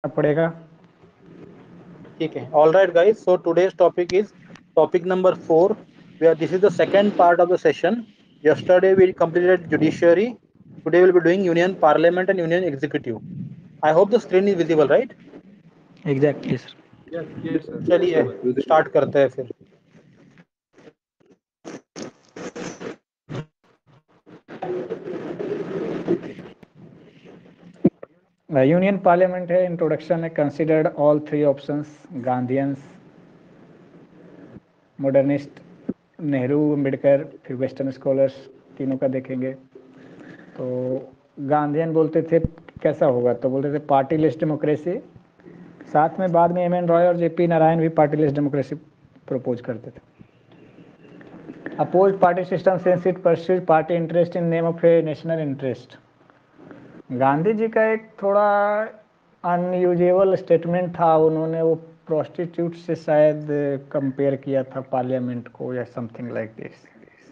पड़ेगा। ठीक है, all right guys, so today's topic is topic number 4, where this is the second part of the session. Yesterday we completed judiciary. Today we'll be doing union parliament and union executive. I hope the screen is visible, right? Exactly sir. Yes, sir. चलिए start करते हैं फिर। Union parliament है। Introduction है considered all three options Gandhians, modernist, Nehru, Ambedkar, फिर western scholars, तीनों का देखेंगे। तो गांधीयन बोलते थे कैसा होगा, तो बोलते थे पार्टी लिस्ट डेमोक्रेसी। साथ में बाद में एम एन रॉय और जेपी नारायण भी पार्टी लिस्ट डेमोक्रेसी प्रपोज करते थे। Oppose party system since it pursues party interest in name of a national interest. Gandhi ji का एक थोड़ा अनयूजुअल स्टेटमेंट था, उन्होंने वो प्रोस्टिट्यूट से शायद कंपेयर किया था पार्लियामेंट को या something like this.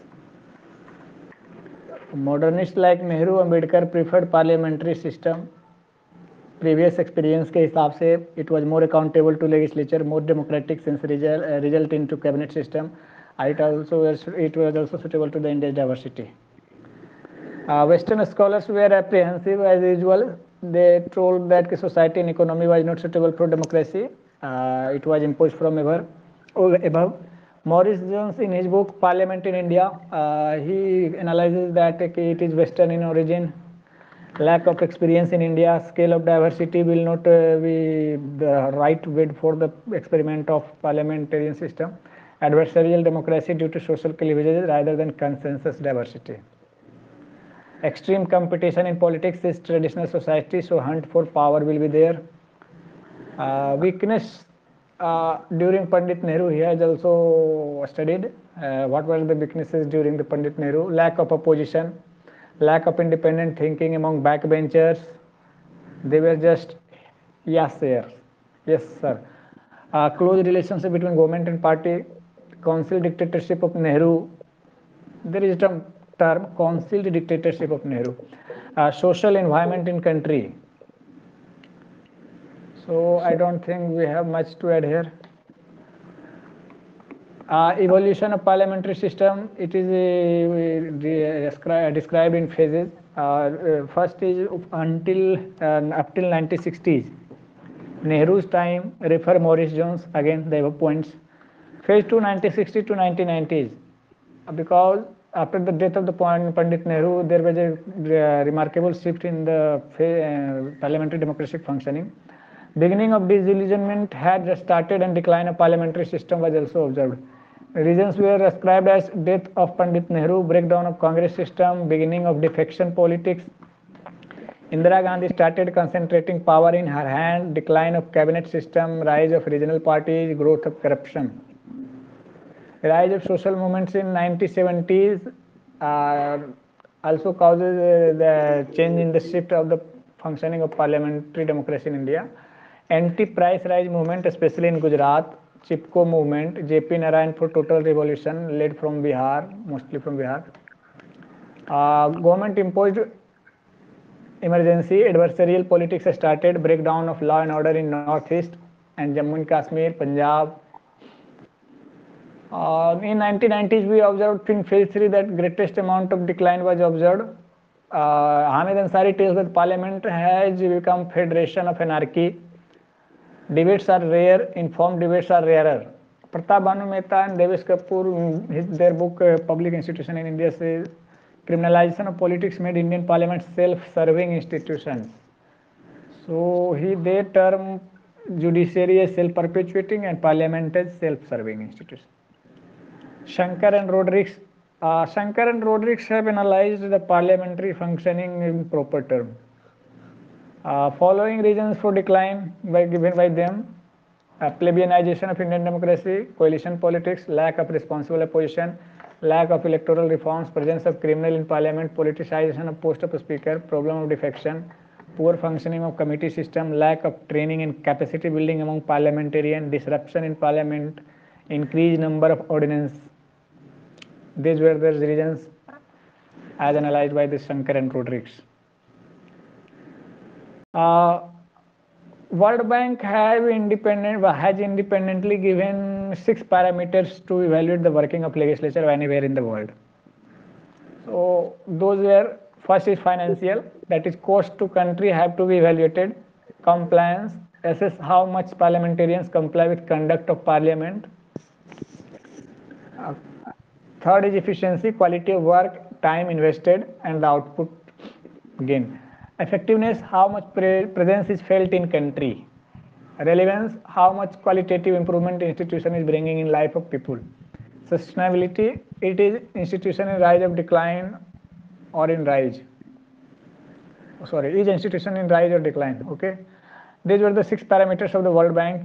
Modernist like Nehru Ambedkar preferred parliamentary system. Previous experience के हिसाब से it was more accountable to legislature, more democratic since result into cabinet system. It was also suitable to the India's diversity. Western scholars were apprehensive as usual. They told that the society and economy was not suitable for democracy. It was imposed from above. Maurice Jones, in his book Parliament in India, he analyzes that it is Western in origin. Lack of experience in India, scale of diversity will not be the right way for the experiment of parliamentarian system. Adversarial democracy due to social cleavages rather than consensus diversity. Extreme competition in politics is traditional society, so hunt for power will be there. Weakness during Pandit Nehru, he has also studied what were the weaknesses during the Pandit Nehru. Lack of opposition, lack of independent thinking among backbenchers. They were just yes sir, yes sir. Close relationship between government and party. Council dictatorship of Nehru. There is a term concealed dictatorship of Nehru. Social environment in country. So I don't think we have much to add here. Evolution of parliamentary system, it is described in phases. First is until up till 1960s. Nehru's time, refer Maurice Jones, again they have points. Phase 2 1960 to 1990s, because after the death of the Pandit Nehru, there was a remarkable shift in the parliamentary democratic functioning. Beginning of disillusionment had started and decline of parliamentary system was also observed. Reasons were ascribed as death of Pandit Nehru, breakdown of Congress system, beginning of defection politics. Indira Gandhi started concentrating power in her hand, decline of cabinet system, rise of regional parties, growth of corruption. Rise of social movements in 1970s also causes the change in the shift of the functioning of parliamentary democracy in India. Anti-price rise movement, especially in Gujarat, Chipko movement, J.P. Narayan for total revolution, led from Bihar, mostly from Bihar. Government imposed emergency, adversarial politics started, breakdown of law and order in northeast and Jammu and Kashmir, Punjab. In 1990s, we observed in phase 3 that greatest amount of decline was observed. Hamid Ansari tells that parliament has become federation of anarchy. Debates are rare, informed debates are rarer. Pratap Bhanu Mehta and Devesh Kapoor, their book Public Institution in India, says criminalization of politics made Indian parliament self-serving institutions. So they term judiciary as self-perpetuating and parliament as self-serving institution. Shankar and Rodrigues have analyzed the parliamentary functioning in proper terms. Following reasons for decline given by them: plebeianization of Indian democracy, coalition politics, lack of responsible opposition, lack of electoral reforms, presence of criminal in parliament, politicization of post of speaker, problem of defection, poor functioning of committee system, lack of training and capacity building among parliamentarians, disruption in parliament, increased number of ordinances. These were the reasons as analyzed by the Shankar and Rodrigues. World Bank has independently given 6 parameters to evaluate the working of legislature anywhere in the world. So those were, first is financial, that is cost to country have to be evaluated. Compliance, assess how much parliamentarians comply with conduct of parliament. Third is efficiency, quality of work, time invested and the output gain. Effectiveness, how much presence is felt in country. Relevance, how much qualitative improvement institution is bringing in life of people. Sustainability, it is institution in rise of decline or in rise. Sorry, is institution in rise or decline? Okay, these were the 6 parameters of the World Bank.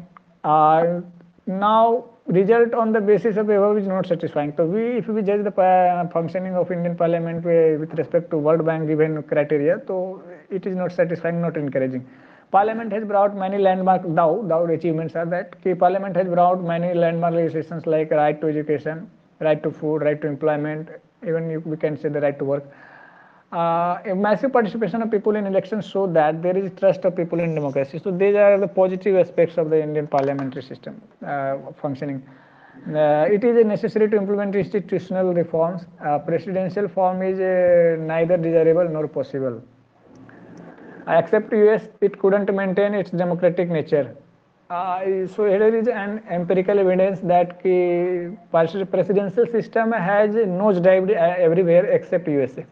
Now result on the basis of above is not satisfying. So if we judge the functioning of Indian Parliament with respect to World Bank given criteria, so it is not satisfying, not encouraging. Parliament has brought many landmark Dow achievements are that Parliament has brought many landmark legislations like right to education, right to food, right to employment, even we can say the right to work. A massive participation of people in elections show that there is trust of people in democracy. So these are the positive aspects of the Indian parliamentary system functioning. It is necessary to implement institutional reforms. Presidential form is neither desirable nor possible. Except US, it couldn't maintain its democratic nature. So here is an empirical evidence that the presidential system has nosedived everywhere except USA.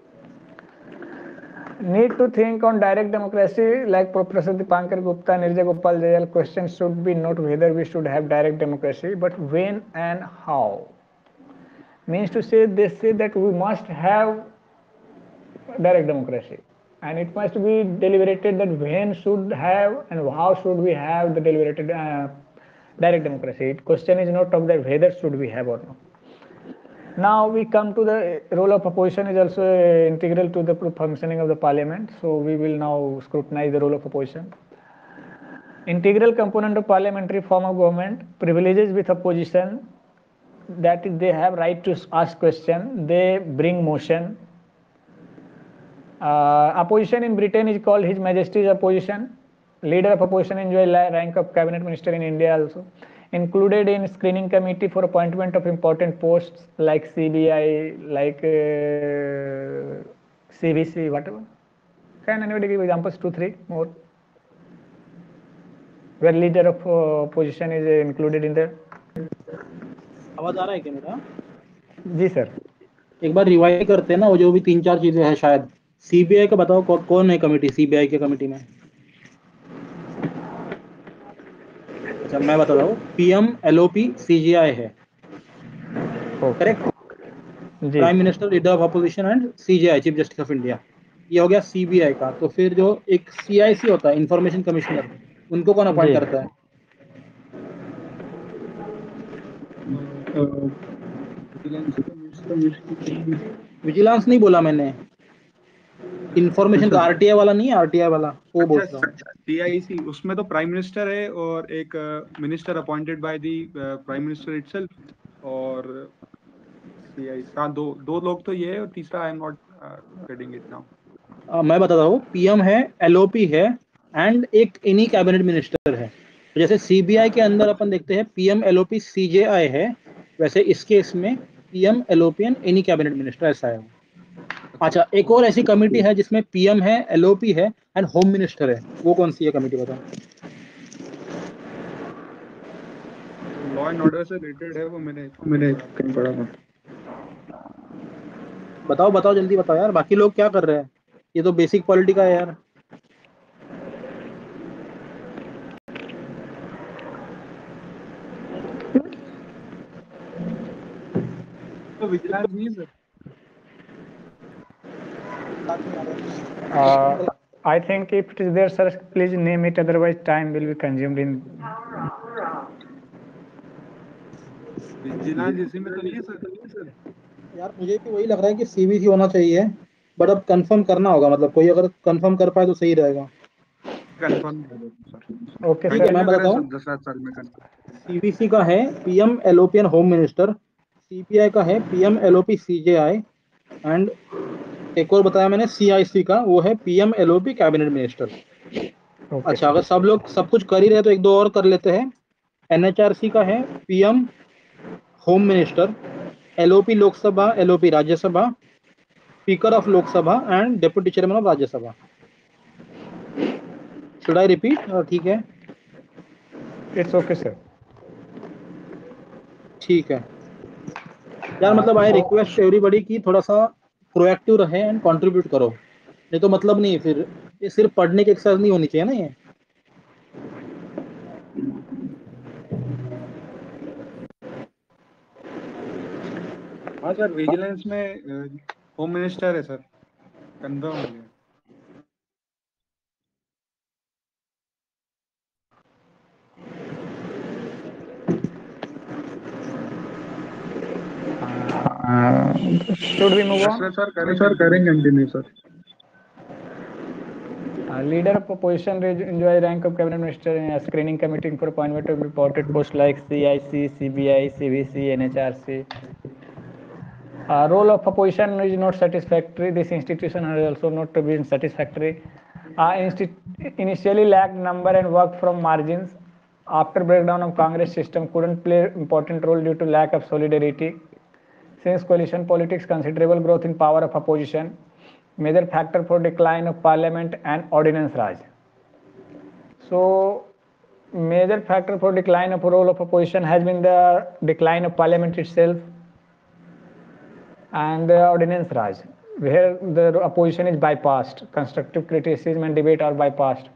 Need to think on direct democracy, like Professor Dipankar Gupta, Nirja Gopal Jayal, question should be not whether we should have direct democracy, but when and how. Means to say, they say that we must have direct democracy, and it must be deliberated that when should have and how should we have the deliberated direct democracy. Question is not of that whether should we have or not. Now we come to the role of opposition is also integral to the functioning of the parliament. So we will now scrutinize the role of opposition. Integral component of parliamentary form of government, privileges with opposition, that is they have right to ask question, they bring motion. Opposition in Britain is called His Majesty's opposition. Leader of opposition enjoy rank of cabinet minister in India also. Included in screening committee for appointment of important posts like CBI, like CVC, whatever. Can anybody give examples, 2, 3 more? Where leader of opposition is included in there? आवाज आ रहा है क्या मेरा? जी sir. एक बार revise करते हैं ना, वो जो भी 3-4 चीजें हैं शायद. सीबीआई का बताओ कौन है कमेटी सीबीआई के कमेटी में? अच्छा मैं बता रहा हूँ, पीएम एलओपी सीजीआई है, correct? Prime minister, leader of opposition and CJI chief justice of India. ये हो गया सीबीआई का. तो फिर जो एक सीआईसी होता है, इंफॉर्मेशन कमिश्नर, उनको कौन अपॉइंट करता है? विजिलेंस नहीं बोला मैंने, इंफॉर्मेशन का आरटीआई वाला नहीं है, आरटीआई वाला वो बोल रहा हूँ. सीआईसी उसमें तो प्राइम मिनिस्टर है और एक minister appointed by the prime minister itself, और सीआईसी हाँ दो लोग तो ये है, और तीसरा I am not getting it now. मैं बताता हूँ, पीएम है, एलओपी है एंड एक एनी कैबिनेट मिनिस्टर है. तो जैसे सीबीआई के अंदर अपन देखते हैं पीएम एलओपी सीजेआई है, वैसे इस केस में PM LOP and any cabinet minister ऐसा है. अच्छा, एक और ऐसी कमेटी है जिसमें पीएम है, एलओपी है एंड होम मिनिस्टर है, वो कौन सी है कमेटी बताओ? लॉ एंड ऑर्डर से रिलेटेड है वो, मैंने कहीं पढ़ा था. बताओ जल्दी बताओ यार, बाकी लोग क्या कर रहे हैं? ये तो बेसिक पॉलिटी का है यार. तो विजिलेंस नहीं sir. I think if it is there, sir, please name it. Otherwise, time will be consumed in. Vigilance इसी में तो नहीं है सर. यार मुझे भी वही लग रहा है कि सीबीसी होना चाहिए, बट अब कंफर्म करना होगा. मतलब कोई अगर कंफर्म कर पाए तो सही रहेगा. कंफर्म कर दो सर. ओके सर, मैं बताता हूँ. 10 साल में कंफर्म. सीबीसी का है PM LOP and home minister. CBI का है पीएम एलओपी सीजेआई एंड एक और बताया मैंने सीआईसी का, वो है PM LOP cabinet minister. Okay अच्छा, अगर सब लोग सब कुछ कर ही रहे तो एक दो और कर लेते हैं। एनएचआरसी का है PM home minister, LOP Lok Sabha, LOP Rajya Sabha, speaker of Lok Sabha and deputy chairman of Rajya Sabha. Should I repeat? ठीक है, इट्स ओके सर। ठीक है यार, मतलब आई रिक्वेस्ट एवरीबडी की थोड़ा सा प्रोएक्टिव रहे एंड कंट्रीब्यूट करो, नहीं तो मतलब नहीं फिर, ये सिर्फ पढ़ने की एक्सरसाइज नहीं होनी चाहिए ना ये। हाँ सर, विजिलेंस में होम मिनिस्टर है सर, कंफर्म हो गया। Should we move on? Sir करेंगे continue sir. Leader of opposition enjoy rank of cabinet minister in a screening committee for appointment of reported posts like CIC, CBI, CVC, NHRC. Role of opposition is not satisfactory. This institution has also not been satisfactory. Initially lacked number and worked from margins. After breakdown of Congress system, couldn't play important role due to lack of solidarity. Since coalition politics, considerable growth in power of opposition. Major factor for decline of parliament and ordinance Raj. So, major factor for decline of role of opposition has been the decline of parliament itself and the ordinance Raj, where the opposition is bypassed, constructive criticism and debate are bypassed.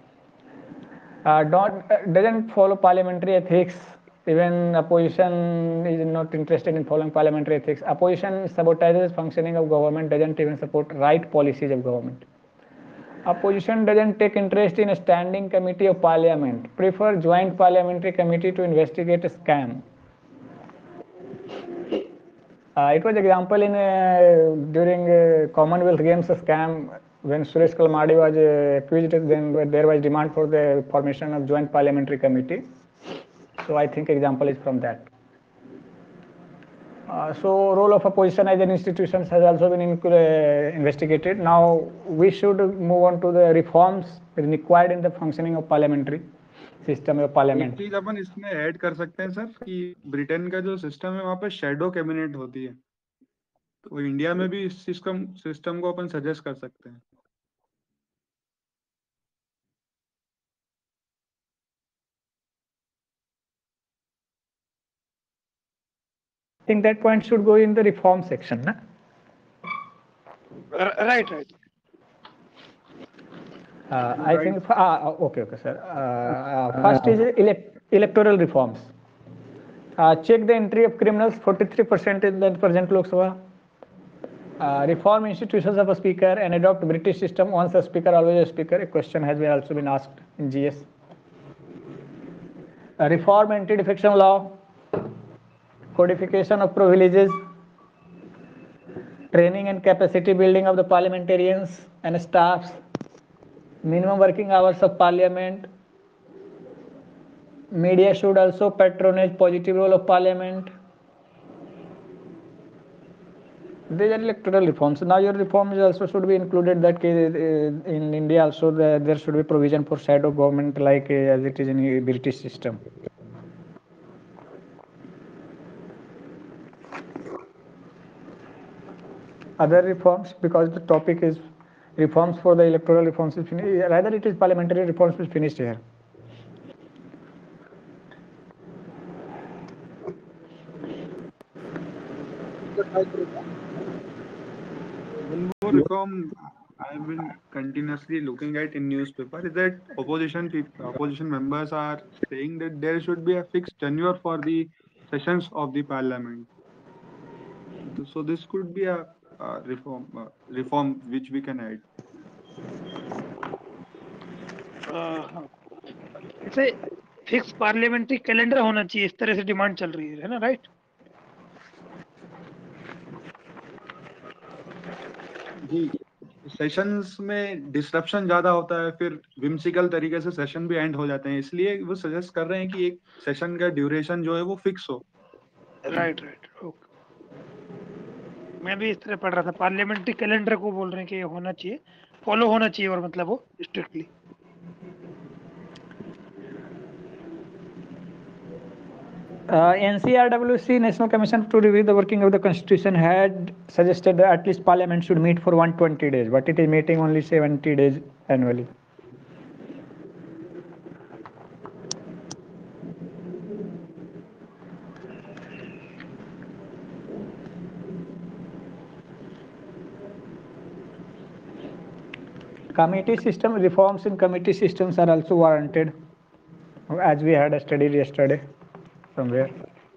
Doesn't follow parliamentary ethics. Even opposition is not interested in following parliamentary ethics. Opposition sabotages functioning of government, doesn't even support right policies of government. Opposition doesn't take interest in a standing committee of parliament, prefer joint parliamentary committee to investigate a scam. It was example in during Commonwealth Games scam when Suresh Kalmadi was accused, then there was demand for the formation of joint parliamentary committee. So I think example is from that. So role of opposition as an institution has also been investigated. Now we should move on to the reforms required in the functioning of parliamentary system of एक parliament. चीज अपन इसमें add कर सकते हैं sir कि Britain का जो system है वहाँ पे शेडो कैबिनेट होती है, तो इंडिया में भी इस सिस्टम को अपन सजेस्ट कर सकते हैं। I think that point should go in the reform section, na? Right. I think okay, sir. First is electoral reforms. Check the entry of criminals, 43% in the present Lok Sabha. Reform institutions of a speaker and adopt British system, once a speaker always a speaker. A question has also been asked in GS. Reform anti-defection law, codification of privileges, training and capacity building of the parliamentarians and staffs, minimum working hours of parliament. Media should also patronage positive role of parliament. These are electoral reforms. Now your reforms also should be included that in India also there should be provision for shadow government like as it is in the British system. Other reforms, because the topic is reforms for the electoral reforms is finished, rather it is parliamentary reforms is finished here. One more reform I've been continuously looking at in newspaper is that opposition members are saying that there should be a fixed tenure for the sessions of the parliament. So this could be a reform which we can add. ऐसे fix parliamentary calendar होना चाहिए, इस तरह से demand चल रही है ना, राइट? जी, सेशंस में डिस्ट्रप्शन ज्यादा होता है, फिर विम्सिकल तरीके से सेशन भी एंड हो जाते हैं, इसलिए वो सजेस्ट कर रहे हैं कि एक सेशन का ड्यूरेशन जो है वो फिक्स हो। Right, okay. मैं भी इस तरह पढ़ रहा था, पार्लियामेंट्री कैलेंडर को बोल रहे हैं कि ये होना चाहिए, फॉलो होना चाहिए, और मतलब वो strictly. NCRWC, National Commission to Review the Working of the Constitution, had suggested that at least Parliament should meet for 120 days, but it is meeting only 70 days annually. Committee system reforms in committee systems are also warranted, as we had studied yesterday somewhere.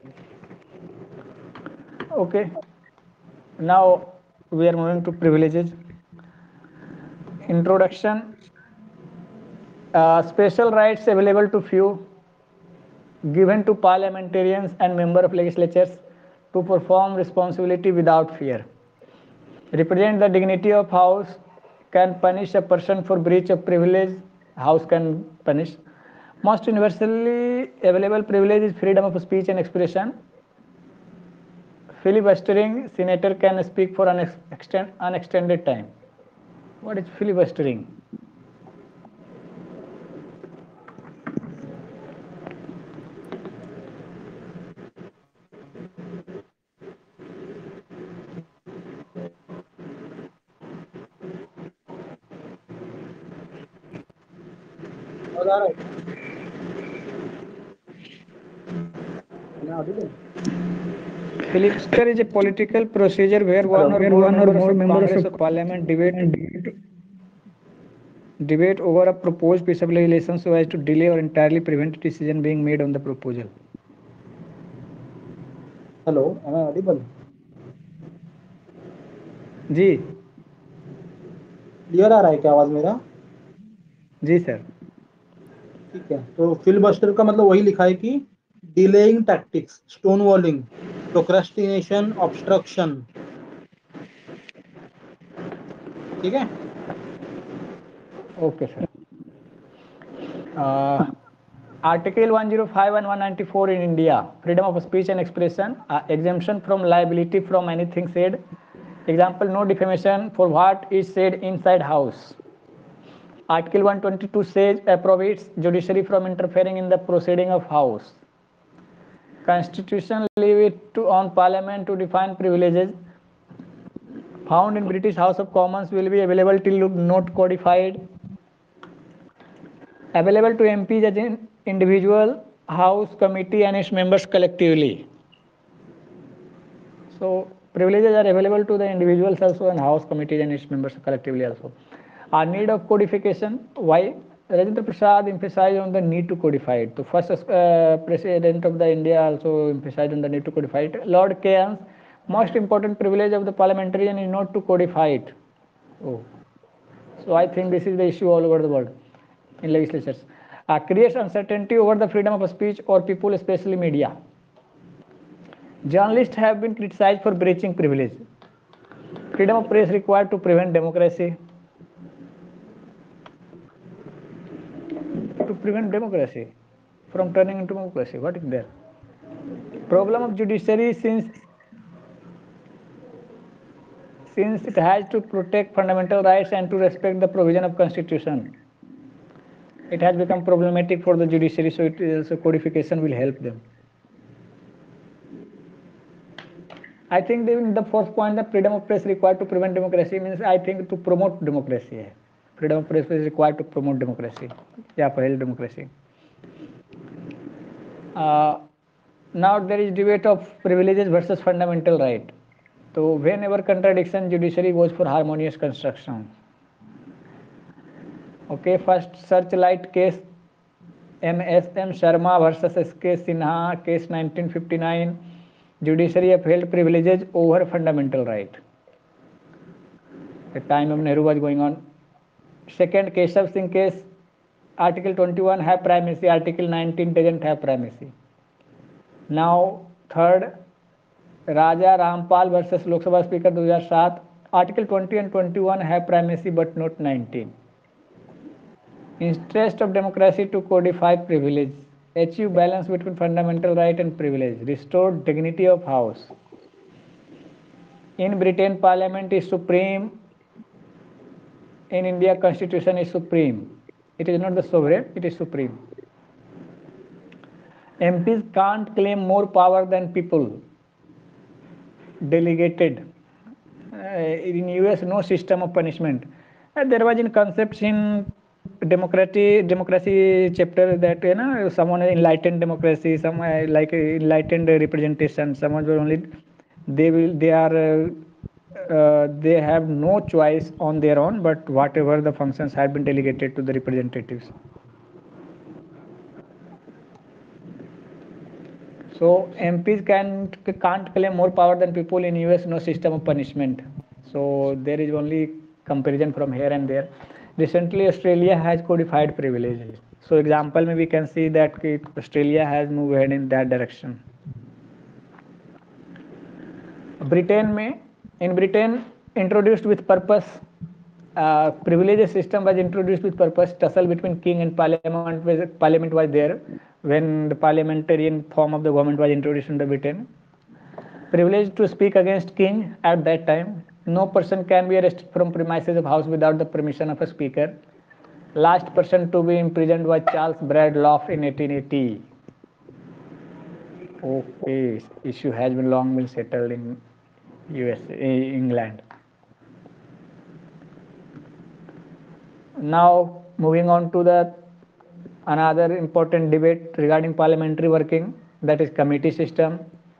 Okay, now we are moving to privileges. Introduction. Special rights available to few, given to parliamentarians and members of legislatures to perform responsibility without fear. Represent the dignity of house, can punish a person for breach of privilege, house can punish. Most universally available privilege is freedom of speech and expression. Filibustering, senator can speak for an unextended time. What is filibustering? Filibuster is a political procedure where one or more members of Parliament debate over a proposed piece of legislation so as to delay or entirely prevent a decision being made on the proposal. Hello, am I audible? जी clear आ रहा है क्या आवाज मेरा? जी sir. ठीक है, तो फिलबस्टर का मतलब वही लिखा है कि delaying tactics, stonewalling, procrastination, obstruction. ठीक है. Okay sir. Article 105 and 194 in India, freedom of speech and expression, exemption from liability from anything said. Example, no defamation for what is said inside house. Article 122 says prohibits judiciary from interfering in the proceeding of house. Constitution leave it on Parliament to define privileges found in British House of Commons will be available till not codified. Available to MPs as an individual, House, committee and its members collectively. So privileges are available to the individuals also and House, committee and its members collectively also. Our need of codification. Why? Rajendra Prasad emphasized on the need to codify it. The first President of the India also emphasized on the need to codify it. Lord Keynes, most important privilege of the parliamentarian is not to codify it. Oh. So I think this is the issue all over the world in legislatures. Creates uncertainty over the freedom of speech or people, especially media. Journalists have been criticized for breaching privilege. Freedom of press required to prevent democracy. To prevent democracy from turning into democracy. What is there? Problem of judiciary since it has to protect fundamental rights and to respect the provision of Constitution. It has become problematic for the judiciary, so it is a codification will help them. I think the fourth point, the freedom of press required to prevent democracy means I think to promote democracy. Freedom of press is required to promote democracy. Yeah, for democracy. Now there is debate of privileges versus fundamental right. So whenever contradiction, judiciary goes for harmonious construction. Okay, first Searchlight case, MSM Sharma versus SK Sinha, case 1959. Judiciary upheld privileges over fundamental right. The time of Nehru was going on. Second, Keshav Singh case, Article 21 have primacy, Article 19 doesn't have primacy. Now, third, Raja Rampal versus Lok Sabha Speaker 2007, Article 20 and 21 have primacy but not 19. Interest of democracy to codify privilege, achieve balance between fundamental right and privilege, restore dignity of house. In Britain, Parliament is supreme. In India, Constitution is supreme. It is not the sovereign, it is supreme. MPs can't claim more power than people delegated. In US, no system of punishment. There was in concepts in democracy chapter that someone enlightened democracy, some like enlightened representation. Someone will only they have no choice on their own, but whatever the functions have been delegated to the representatives. So MPs can't claim more power than people. In US, no system of punishment. So there is only comparison from here and there. Recently, Australia has codified privileges. So example, we can see that Australia has moved ahead in that direction. In Britain, introduced with purpose, privileges system was introduced with purpose. Tussle between king and parliament was there when the parliamentarian form of the government was introduced in the Britain. Privilege to speak against king at that time. No person can be arrested from premises of house without the permission of a speaker. Last person to be imprisoned was Charles Bradlaugh in 1880. Okay, issue has been long been settled in England. Now moving on to the another important debate regarding parliamentary working, that is committee system.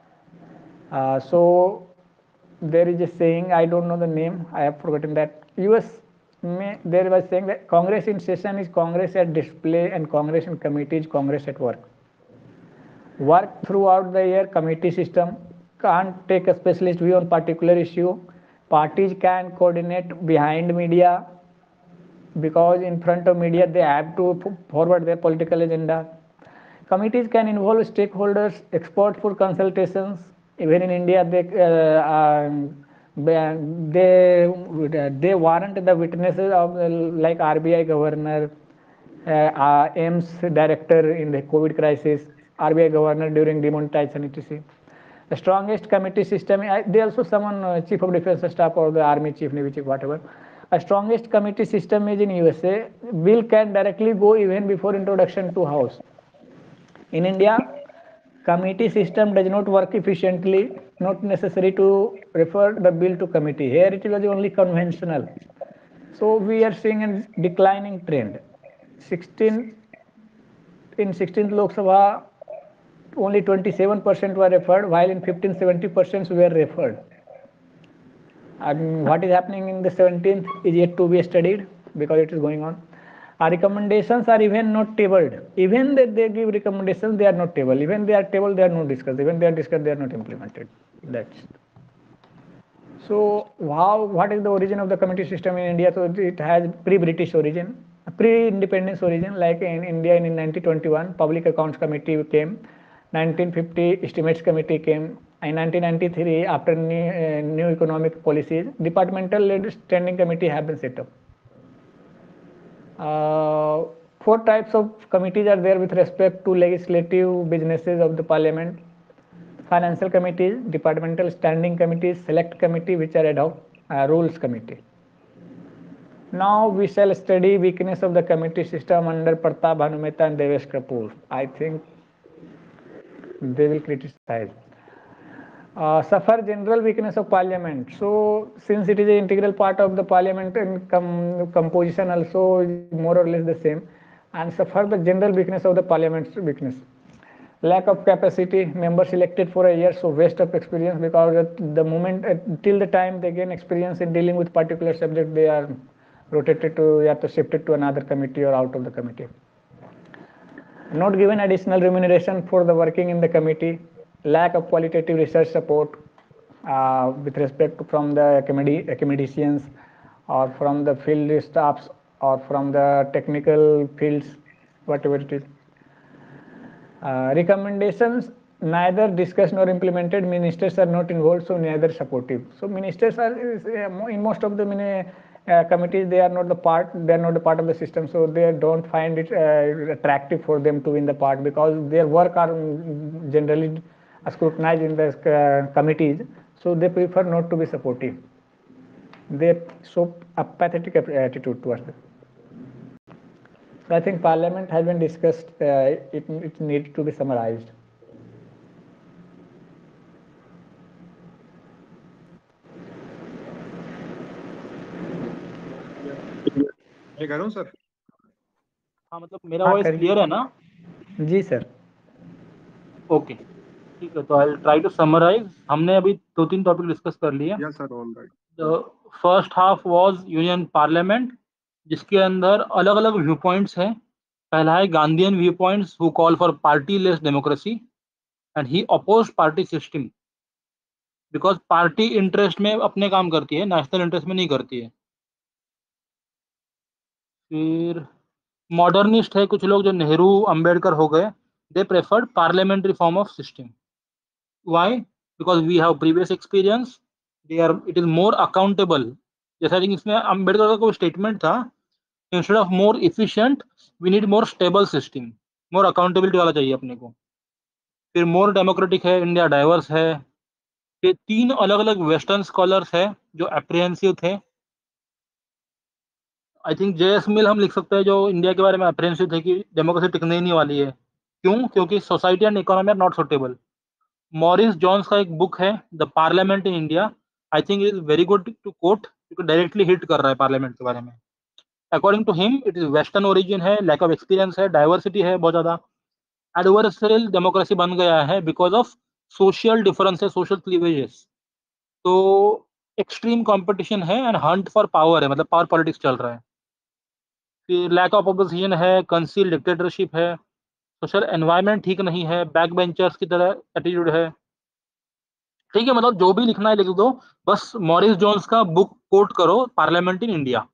So there is a saying, I don't know the name, I have forgotten that. There was saying that Congress in session is Congress at display and Congress in committee is Congress at work. Work throughout the year, committee system can't take a specialist view on particular issue. Parties can coordinate behind media because in front of media they have to forward their political agenda. Committees can involve stakeholders, experts for consultations. Even in India, they warrant the witnesses of like RBI governor, AIIMS director in the COVID crisis, RBI governor during demonetization, etc. The strongest committee system, they also summon chief of defense staff or the army chief, navy chief, whatever. A strongest committee system is in USA. Bill can directly go even before introduction to House. In India, committee system does not work efficiently, not necessary to refer the bill to committee. Here it was only conventional. So we are seeing a declining trend. In 16th Lok Sabha, only 27% were referred, while in 15, 70% were referred. And what is happening in the 17th is yet to be studied because it is going on. Our recommendations are even not tabled. Even that they give recommendations, they are not tabled. Even they are tabled, they are not discussed. Even they are discussed, they are not implemented. That's so. What is the origin of the committee system in India? So it has pre-British origin, pre-independence origin. Like in India in 1921, Public Accounts Committee came. 1950, Estimates Committee came. In 1993, after new economic policies, departmental led standing committee have been set up. 4 types of committees are there with respect to legislative businesses of the parliament. Financial committees, departmental standing committees, select committee, which are ad hoc, rules committee. Now we shall study weakness of the committee system under Pratap Bhanumehta and Devesh Kapoor. I think they will criticize. Suffer general weakness of parliament. So since it is an integral part of the parliament and composition also is more or less the same, and suffer the general weakness of the parliament's weakness. Lack of capacity, members elected for a year, so waste of experience, because at the moment till the time they gain experience in dealing with particular subject, they are rotated to shifted to another committee or out of the committee. Not given additional remuneration for the working in the committee. Lack of qualitative research support with respect to from the academicians or from the field staffs or from the technical fields, whatever it is. Recommendations neither discussed nor implemented. Ministers are not involved, so neither supportive. So ministers are in most of the committees, they are not the part of the system, so they don't find it attractive for them to win the part, because their work are generally scrutinized in the committees, so they prefer not to be supportive. They show a pathetic attitude towards them. I think Parliament has been discussed. It needs to be summarized. ये करूं sir? हाँ मतलब मेरा हाँ voice करिए। Clear है ना? जी sir. Okay ठीक है, तो आई ट्राई टू समराइज। हमने अभी 2-3 टॉपिक डिस्कस कर लिए। Yes sir, all right. First half was union parliament, जिसके अंदर अलग अलग व्यू पॉइंट्स हैं। पहला है Gandhian viewpoints who call for partyless democracy and he oppose party system, because party interest में अपने काम करती है, नेशनल इंटरेस्ट में नहीं करती है। फिर मॉडर्निस्ट है कुछ लोग जो नेहरू अंबेडकर हो गए, they preferred parliamentary form of system. Why? Because we have previous experience, they are it is more accountable. जैसा कि इसमें अंबेडकर का कोई स्टेटमेंट था, instead of more efficient we need more stable system, more accountability वाला चाहिए अपने को। फिर मोर डेमोक्रेटिक है, इंडिया डाइवर्स है। फिर 3 अलग अलग वेस्टर्न स्कॉलर्स है जो अप्रिहेंसिव थे। आई थिंक जेएस मिल हम लिख सकते हैं, जो इंडिया के बारे में अप्रिहेंसिव थे कि डेमोक्रेसी टिकने ही नहीं वाली है। क्यों? क्योंकि society and economy are not suitable. Morris Jones का एक बुक है the parliament in India, I think it is very good to quote, क्योंकि डायरेक्टली हिट कर रहा है पार्लियामेंट के बारे में। According to him it is western origin है, लैक ऑफ एक्सपीरियंस है, डाइवर्सिटी है बहुत ज्यादा, एडवर्सरियल डेमोक्रेसी बन गया है because of social differences, social cleavages. तो एक्सट्रीम कंपटीशन है एंड हंट फॉर पावर है, मतलब पावर पॉलिटिक्स चल रहा है। फिर लैक ऑफ अपोजिशन है, कंसील डिक्टेटरशिप है, सोशल एनवायरनमेंट ठीक नहीं है, बैक बेंचर्स की तरह एटीट्यूड है। ठीक है, मतलब जो भी लिखना है लिख दो, बस मॉरिस जोन्स का बुक कोट करो, पार्लियामेंट इन इंडिया।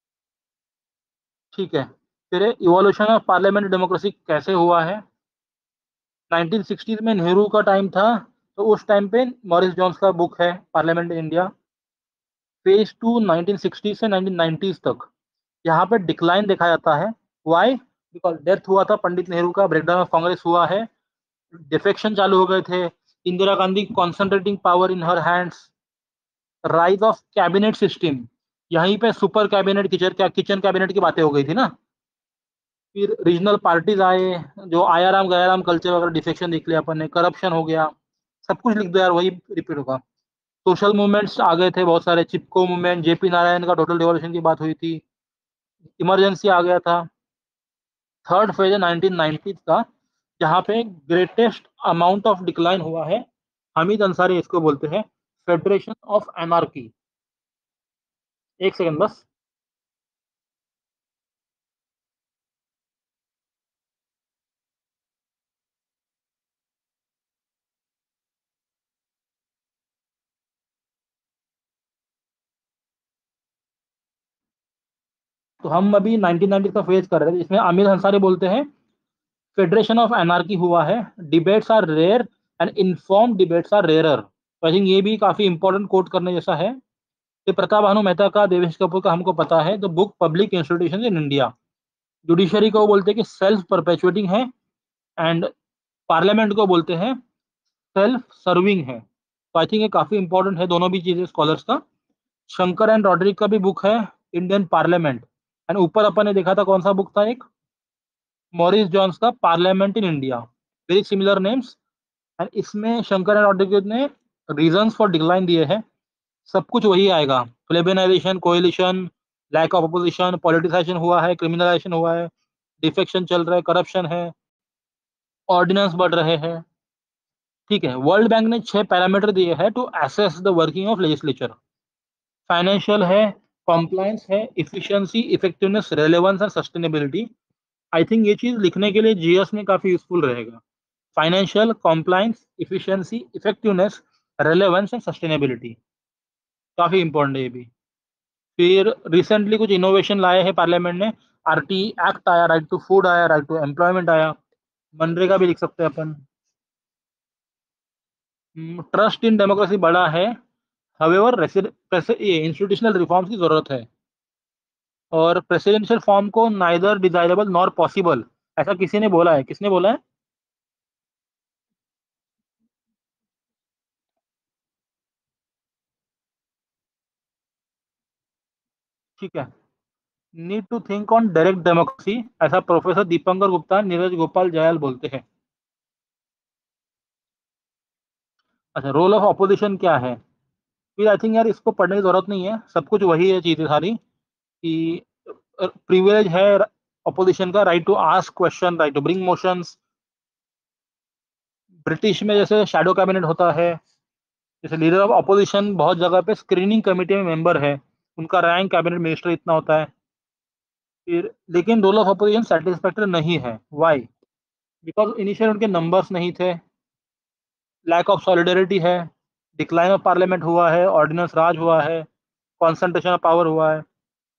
ठीक है। फिर इवोल्यूशन ऑफ पार्लियामेंट डेमोक्रेसी कैसे हुआ है? 1960s में नेहरू का टाइम था, तो उस टाइम पे मॉरिस जोन्स का बुक है पार्लियामेंट इन इंडिया। फेज 2 1960 से 1990s तक, यहाँ पे डिक्लाइन देखा जाता है। वाई? बिकॉज डेथ हुआ था पंडित नेहरू का, ब्रेकडाउन ऑफ कांग्रेस हुआ है, डिफेक्शन चालू हो गए थे, Indira Gandhi concentrating power in her hands, rise of cabinet system, यहीं पे सुपर कैबिनेट किचन कैबिनेट की बातें हो गई थी ना। फिर रीजनल पार्टीज आए, जो आयाराम गयाराम कल्चर वगैरह डिफेक्शन देख लिया अपन ने, करप्शन हो गया, सब कुछ लिख दो यार, वही रिपीट होगा। सोशल मूवमेंट्स आ गए थे बहुत सारे, चिपको मूवमेंट, जेपी नारायण का टोटल रिवॉल्यूशन की बात हुई थी, इमरजेंसी आ गया था। थर्ड फेज है 1990 का, जहाँ पे ग्रेटेस्ट अमाउंट ऑफ डिक्लाइन हुआ है। हमीद अंसारी इसको बोलते हैं फेडरेशन ऑफ एनार्की। एक सेकंड बस। तो हम अभी 1990 का फेज कर रहे थे, इसमें आमिर अंसारी बोलते हैं फेडरेशन ऑफ एनार्की हुआ है, debates are rare and inform debates are rarer. तो आई थिंक ये भी काफी इंपॉर्टेंट कोट करने जैसा है। ये प्रताप भानु मेहता का, देवेश कपूर का हमको पता है। The book public institution in India, judiciary को बोलते हैं कि सेल्फ परपेचुएटिंग है, एंड पार्लियामेंट को बोलते हैं सेल्फ सर्विंग है। तो आई थिंक ये काफी इंपॉर्टेंट है, दोनों भी चीजें स्कॉलर्स का। शंकर एंड रॉड्रिक का भी बुक है इंडियन पार्लियामेंट, एंड ऊपर अपन ने देखा था कौन सा बुक था, एक मॉरिस जॉन्स का parliament in India, very similar names. And इसमें शंकर एंड रॉड्रिक ने रीजंस फॉर डिक्लाइन दिए हैं, सब कुछ वही आएगा, plebeianisation, coalition, lack of opposition, politicisation हुआ है, क्रिमिनलाइजेशन हुआ है, डिफेक्शन चल रहा है, करप्शन है, ऑर्डिनेंस बढ़ रहे हैं। ठीक है, वर्ल्ड बैंक ने 6 पैरामीटर दिए हैं to assess the working of legislature. Financial है, कॉम्प्लायंस है, efficiency, effectiveness, relevance and sustainability. I think ये चीज लिखने के लिए जीएस में काफी यूजफुल रहेगा। Financial, compliance, efficiency, effectiveness, relevance and sustainability, काफी इंपॉर्टेंट है ये भी। फिर रिसेंटली कुछ इनोवेशन लाए हैं पार्लियामेंट ने, आरटी एक्ट आया, राइट टू फूड आया, राइट टू एम्प्लॉयमेंट आया, मनरेगा भी लिख सकते हैं अपन। ट्रस्ट इन डेमोक्रेसी बड़ा है, हवेवर इंस्टीट्यूशनल रिफॉर्म्स की जरूरत है, और प्रेसिडेंशियल फॉर्म को नाइदर डिजायरेबल नॉर पॉसिबल, ऐसा किसी ने बोला है, किसने बोला है? ठीक है, need to think on direct democracy, ऐसा प्रोफेसर दीपंकर गुप्ता, नीरज गोपाल जयाल बोलते हैं। अच्छा, रोल ऑफ अपोजिशन क्या है? फिर आई थिंक यार इसको पढ़ने की जरूरत नहीं है, सब कुछ वही है चीजें सारी, कि प्रिविलेज है अपोजिशन का, right to ask question, right to bring motions. British में जैसे शैडो कैबिनेट होता है, जैसे लीडर ऑफ अपोजिशन बहुत जगह पे स्क्रीनिंग कमेटी में मेंबर है, उनका रैंक कैबिनेट मिनिस्टर इतना होता है। फिर लेकिन रोल ऑफ अपोजिशन सेटिस्फैक्टरी नहीं है, व्हाई? बिकॉज इनिशियल उनके नंबर्स नहीं थे, लैक ऑफ सॉलिडरिटी है, डिक्लाइन ऑफ पार्लियामेंट हुआ है, ऑर्डिनेंस राज हुआ है, कॉन्सेंट्रेशन ऑफ पावर हुआ है।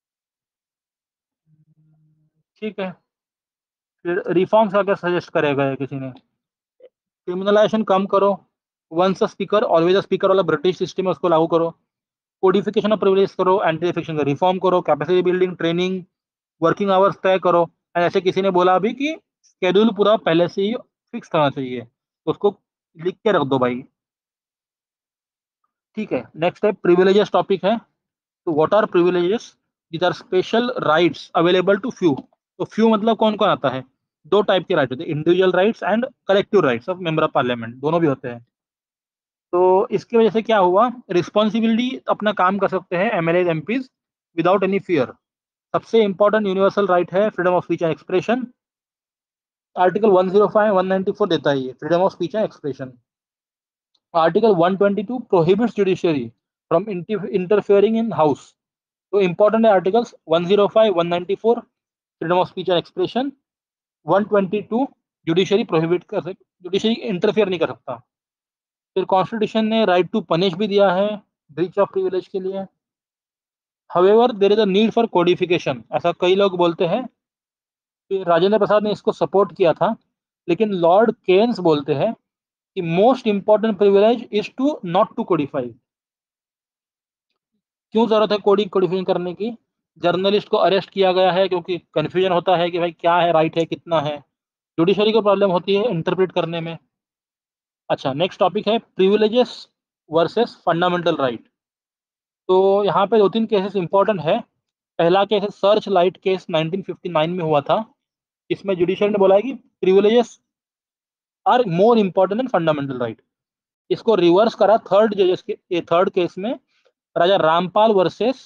ठीक है, फिर रिफॉर्म्स का क्या सजेस्ट करेगा ये किसी ने? क्रिमिनलाइजेशन कम करो, once a speaker always a speaker वाला ब्रिटिश सिस्टम है उसको लागू करो, कोडिफिकेशन ऑफ प्रिविलेज करो, एंटी डिफेक्शन का रिफॉर्म करो, capacity building, training, working hours तय करो। एंड ऐसे किसी ने बोला अभी कि शेड्यूल पूरा पहले से ही फिक्स होना चाहिए, तो उसको लिख के रख दो भाई। ठीक है, नेक्स्ट है प्रिविलेजेस टॉपिक है। तो what are privileges? These are special rights available to few. तो फ्यू मतलब कौन कौन आता है? दो टाइप के राइट होते हैं, individual rights and collective rights of member of parliament, दोनों भी होते हैं। तो इसकी वजह से क्या हुआ, रिस्पॉन्सिबिलिटी अपना काम कर सकते हैं MLA MPs without any fear. सबसे इंपॉर्टेंट यूनिवर्सल राइट है freedom of speech and expression. Article 105 194 देता है ये freedom of speech and expression. Article 122 prohibits judiciary from interfering in house. तो इंपॉर्टेंट है articles 105 194 freedom of speech and expression, 122 judiciary prohibit कर सकते, judiciary interfere नहीं कर सकता। फिर कॉन्स्टिट्यूशन ने राइट टू पनिश भी दिया है ब्रीच ऑफ प्रिविलेज के लिए। However there is a need for codification, ऐसा कई लोग बोलते हैं। फिर राजेंद्र प्रसाद ने इसको सपोर्ट किया था, लेकिन लॉर्ड केन्स बोलते हैं कि most important privilege is to not to codify. क्यों जरूरत है कोडिफिकेशन करने की? जर्नलिस्ट को अरेस्ट किया गया है क्योंकि कंफ्यूजन होता है कि भाई क्या है राइट है कितना है, जुडिशरी को प्रॉब्लम होती है इंटरप्रेट करने में। अच्छा, नेक्स्ट टॉपिक है प्रिविलेजेस वर्सेस फंडामेंटल राइट। तो यहाँ पे दो तीन केसेस इंपॉर्टेंट है। पहला केस है सर्च लाइट केस 1959 में हुआ था। इसमें जुडिशरी ने बोला है कि privileges are more important than fundamental right. इसको रिवर्स करा थर्ड जजेस के थर्ड केस में, राजा रामपाल वर्सेस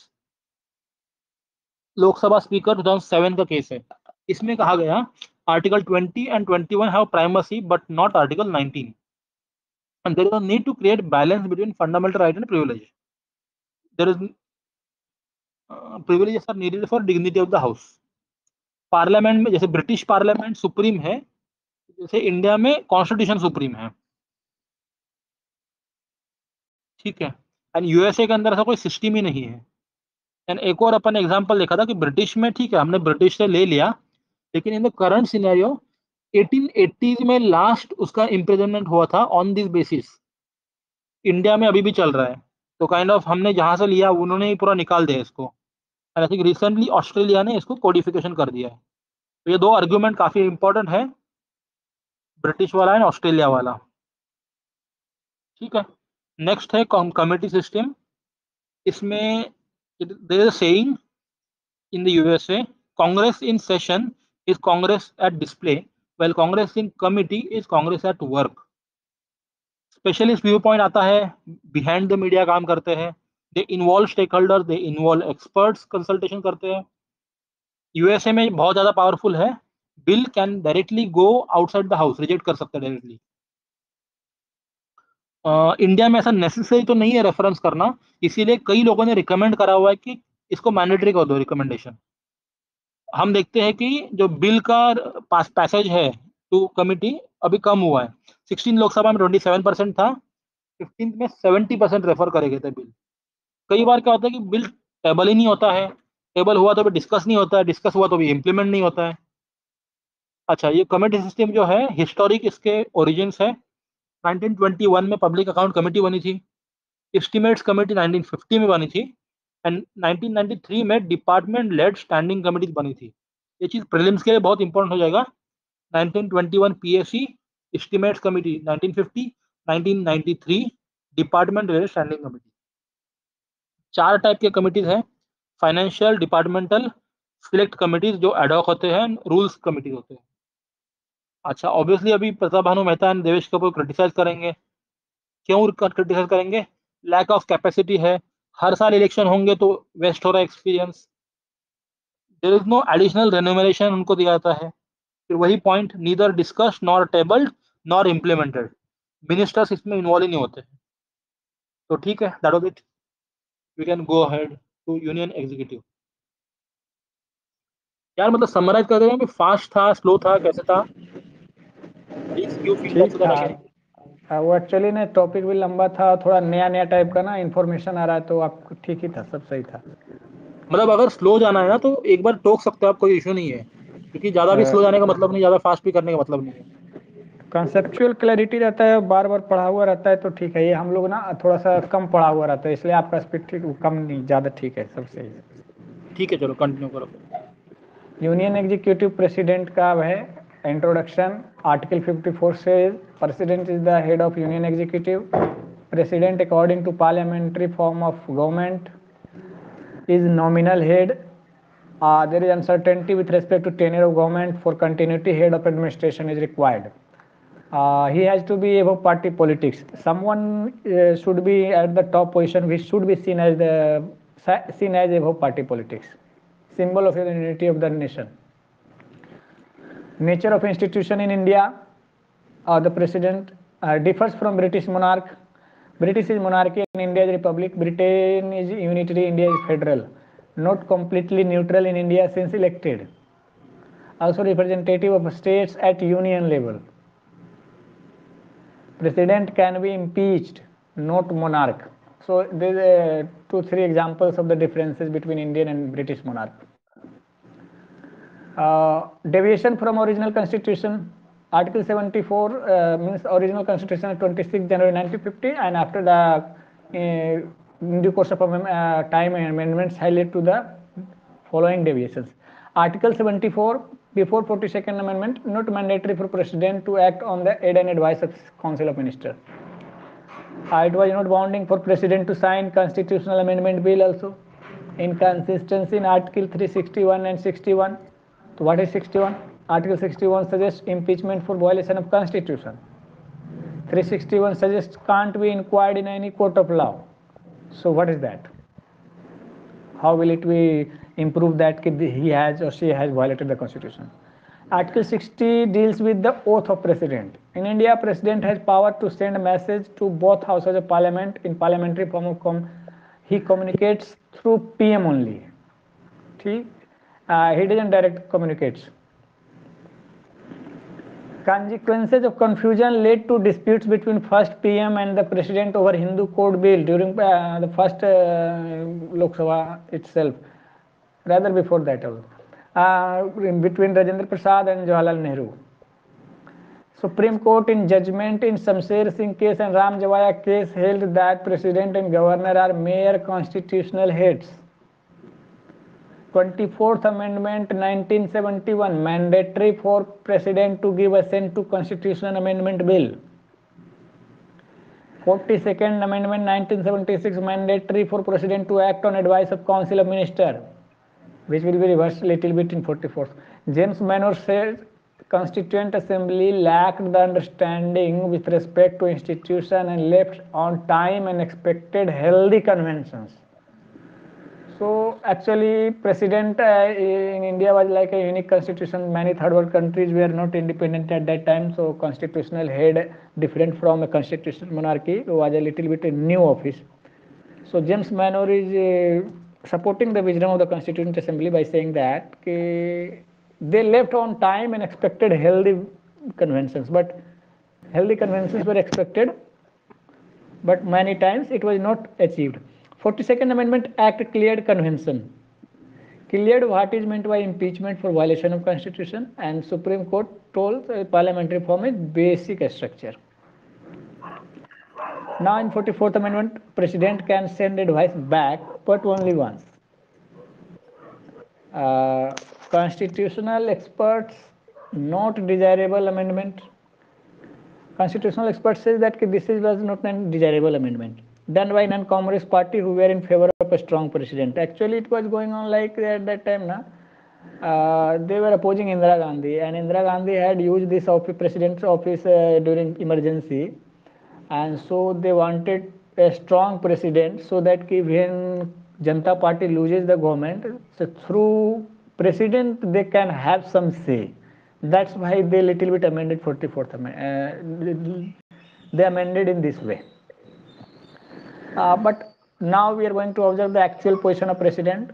लोकसभा स्पीकर 2007 का केस है। इसमें कहा गया आर्टिकल 20 एंड 21 have primacy but not article 19 and there is a need to create balance between fundamental right and privilege. There is privileges are needed for dignity of the house. Parliament में जैसे British parliament supreme है, जैसे India में constitution supreme है। ठीक है, and USA के अंदर ऐसा कोई सिस्टम ही नहीं है। एंड एक और अपन एग्जांपल देखा था कि ब्रिटिश में ठीक है हमने ब्रिटिश से ले लिया, लेकिन इन द करंट सिनेरियो 1880 में लास्ट उसका इम्प्रिजनमेंट हुआ था ऑन दिस बेसिस, इंडिया में अभी भी चल रहा है। तो काइंड ऑफ हमने जहां से लिया उन्होंने ही पूरा निकाल दिया इसको। And I think recently Australia ने इसको कोडिफिकेशन कर दिया है। तो ये दो आर्ग्यूमेंट काफी इंपॉर्टेंट है, ब्रिटिश वाला एंड ऑस्ट्रेलिया वाला। ठीक है, नेक्स्ट है कमिटी सिस्टम। इसमें there is a saying in the USA, Congress in session is Congress at display, while Congress in committee is Congress at work. Specialist viewpoint आता है, behind the media काम करते हैं, they involve stakeholder, they involve experts consultation करते हैं। USA में बहुत ज्यादा पावरफुल है, bill can directly go outside the house, reject कर सकते हैं डायरेक्टली। इंडिया में ऐसा नेसेसरी तो नहीं है रेफरेंस करना, इसीलिए कई लोगों ने रिकमेंड करा हुआ है कि इसको मैंडेटरी कर दो रिकमेंडेशन। हम देखते हैं कि जो बिल का पास पैसेज है टू कमिटी अभी कम हुआ है। 16 लोकसभा में 27% था, 15 में 70% रेफर करे गए थे बिल। कई बार क्या होता है कि बिल टेबल ही नहीं होता है, टेबल हुआ तो भी डिस्कस नहीं होता है, डिस्कस हुआ तो भी इम्प्लीमेंट नहीं होता है। अच्छा, ये कमेटी सिस्टम जो है हिस्टोरिक इसके ओरिजिन्स है। 1921 में पब्लिक अकाउंट कमेटी बनी थी, एस्टिमेट्स कमेटी 1950 में बनी थी, एंड 1993 में डिपार्टमेंट लेड स्टैंडिंग कमेटी बनी थी। ये चीज़ प्रीलिम्स के लिए बहुत इंपॉर्टेंट हो जाएगा। 1921 PSC, estimates committee 1950, 1993 department led standing committee. चार टाइप के कमिटीज हैं, फाइनेंशियल, डिपार्टमेंटल, सिलेक्ट कमिटीज जो एडॉक होते हैं, रूल्स कमिटीज होते हैं। अच्छा, ऑब्वियसली अभी प्रताप भानु मेहता एंड देवेश कपूर क्रिटिसाइज करेंगे। क्यों क्रिटिसाइज करेंगे? लैक ऑफ कैपेसिटी है, हर साल इलेक्शन होंगे तो वेस्ट हो रहा है experience, there is no additional remuneration उनको दिया जाता है। फिर वही point, neither discussed nor tabled nor implemented, ministers इसमें इन्वॉल्व ही नहीं होते। तो ठीक है, that was it, we can go ahead to union executive. यार मतलब समराइज कर देना कि फास्ट था, स्लो था, कैसे था? प्लीज गिव फीडबैक ठीक सो दैट था। I can. वो एक्चुअली ना टॉपिक भी लंबा था, थोड़ा नया नया टाइप का ना इन्फॉर्मेशन आ रहा है, तो आपको ठीक ही था, सब सही था। मतलब अगर स्लो जाना है ना तो एक बार टोक सकते हो आप, कोई इशू नहीं है, क्योंकि ज्यादा भी स्लो जाने का मतलब नहीं, ज्यादा फास्ट भी करने का मतलब नहीं है। कंसेप्चुअल क्लैरिटी रहता है, बार बार पढ़ा हुआ रहता है तो ठीक है। ये हम लोग ना थोड़ा सा कम पढ़ा हुआ रहता है, इसलिए आपका स्पीड ठीक, कम नहीं ज़्यादा, ठीक है, सब सही है। ठीक है, चलो कंटिन्यू करो फिर। यूनियन एग्जीक्यूटिव प्रेसिडेंट का है इंट्रोडक्शन। आर्टिकल 54 से president is the head of union executive. President according to parliamentary form of government is nominal head. There is uncertainty with respect to tenure of government. For continuity, head of administration is required. He has to be above party politics. Someone should be at the top position, which should be seen as above party politics. Symbol of the unity of the nation. Nature of institution in India. The president differs from British monarch. British is monarchy and India is republic. Britain is unitary, India is federal. Not completely neutral in India since elected. Also representative of states at union level. President can be impeached, not monarch. So there are 2-3 examples of the differences between Indian and British monarch. Deviation from original constitution. Article 74 means original constitution 26 January 1950, and after the in due course of time amendments highlight to the following deviations. Article 74 before 42nd amendment, not mandatory for president to act on the aid and advice of council of ministers. It was not bounding for president to sign constitutional amendment bill also. Inconsistency in article 361 and 61. So what is 61? Article 61 suggests impeachment for violation of constitution. 361 suggests can't be inquired in any court of law. So what is that? How will it be improve that he has or she has violated the constitution? Article 60 deals with the oath of president. In India, president has power to send a message to both houses of parliament in parliamentary form of he communicates through PM only. He doesn't direct communicates. Consequences of confusion led to disputes between first PM and the president over Hindu code bill during the first Lok Sabha itself, rather before that between Rajendra Prasad and Jawaharlal Nehru. Supreme Court in judgment in Shamsher Singh case and Ram Javaya case held that president and governor are mere constitutional heads. 24th Amendment 1971 mandatory for president to give assent to constitutional amendment bill. 42nd Amendment 1976 mandatory for president to act on advice of council of minister, which will be reversed a little bit in 44th. James Manor says Constituent Assembly lacked the understanding with respect to institution and left on time and expected healthy conventions. So actually president in India was like a unique constitution. Many third world countries were not independent at that time, so constitutional head different from a constitutional monarchy was a little bit a new office. So James Manor is supporting the wisdom of the Constituent Assembly by saying that they left on time and expected healthy conventions, but healthy conventions were expected, but many times it was not achieved. 42nd Amendment Act cleared convention, cleared what is meant by impeachment for violation of Constitution, and Supreme Court told parliamentary form is basic structure. Now in 44th Amendment, President can send advice back, but only once. Constitutional experts, not desirable amendment. Constitutional experts says that this was not a desirable amendment done by non-communist party who were in favor of a strong president. Actually, it was going on like at that time, na? They were opposing Indira Gandhi, and Indira Gandhi had used this president's office during emergency, and so they wanted a strong president so that when Janata Party loses the government, so through president they can have some say. That's why they little bit amended 44th amendment. They amended in this way. But now we are going to observe the actual position of president.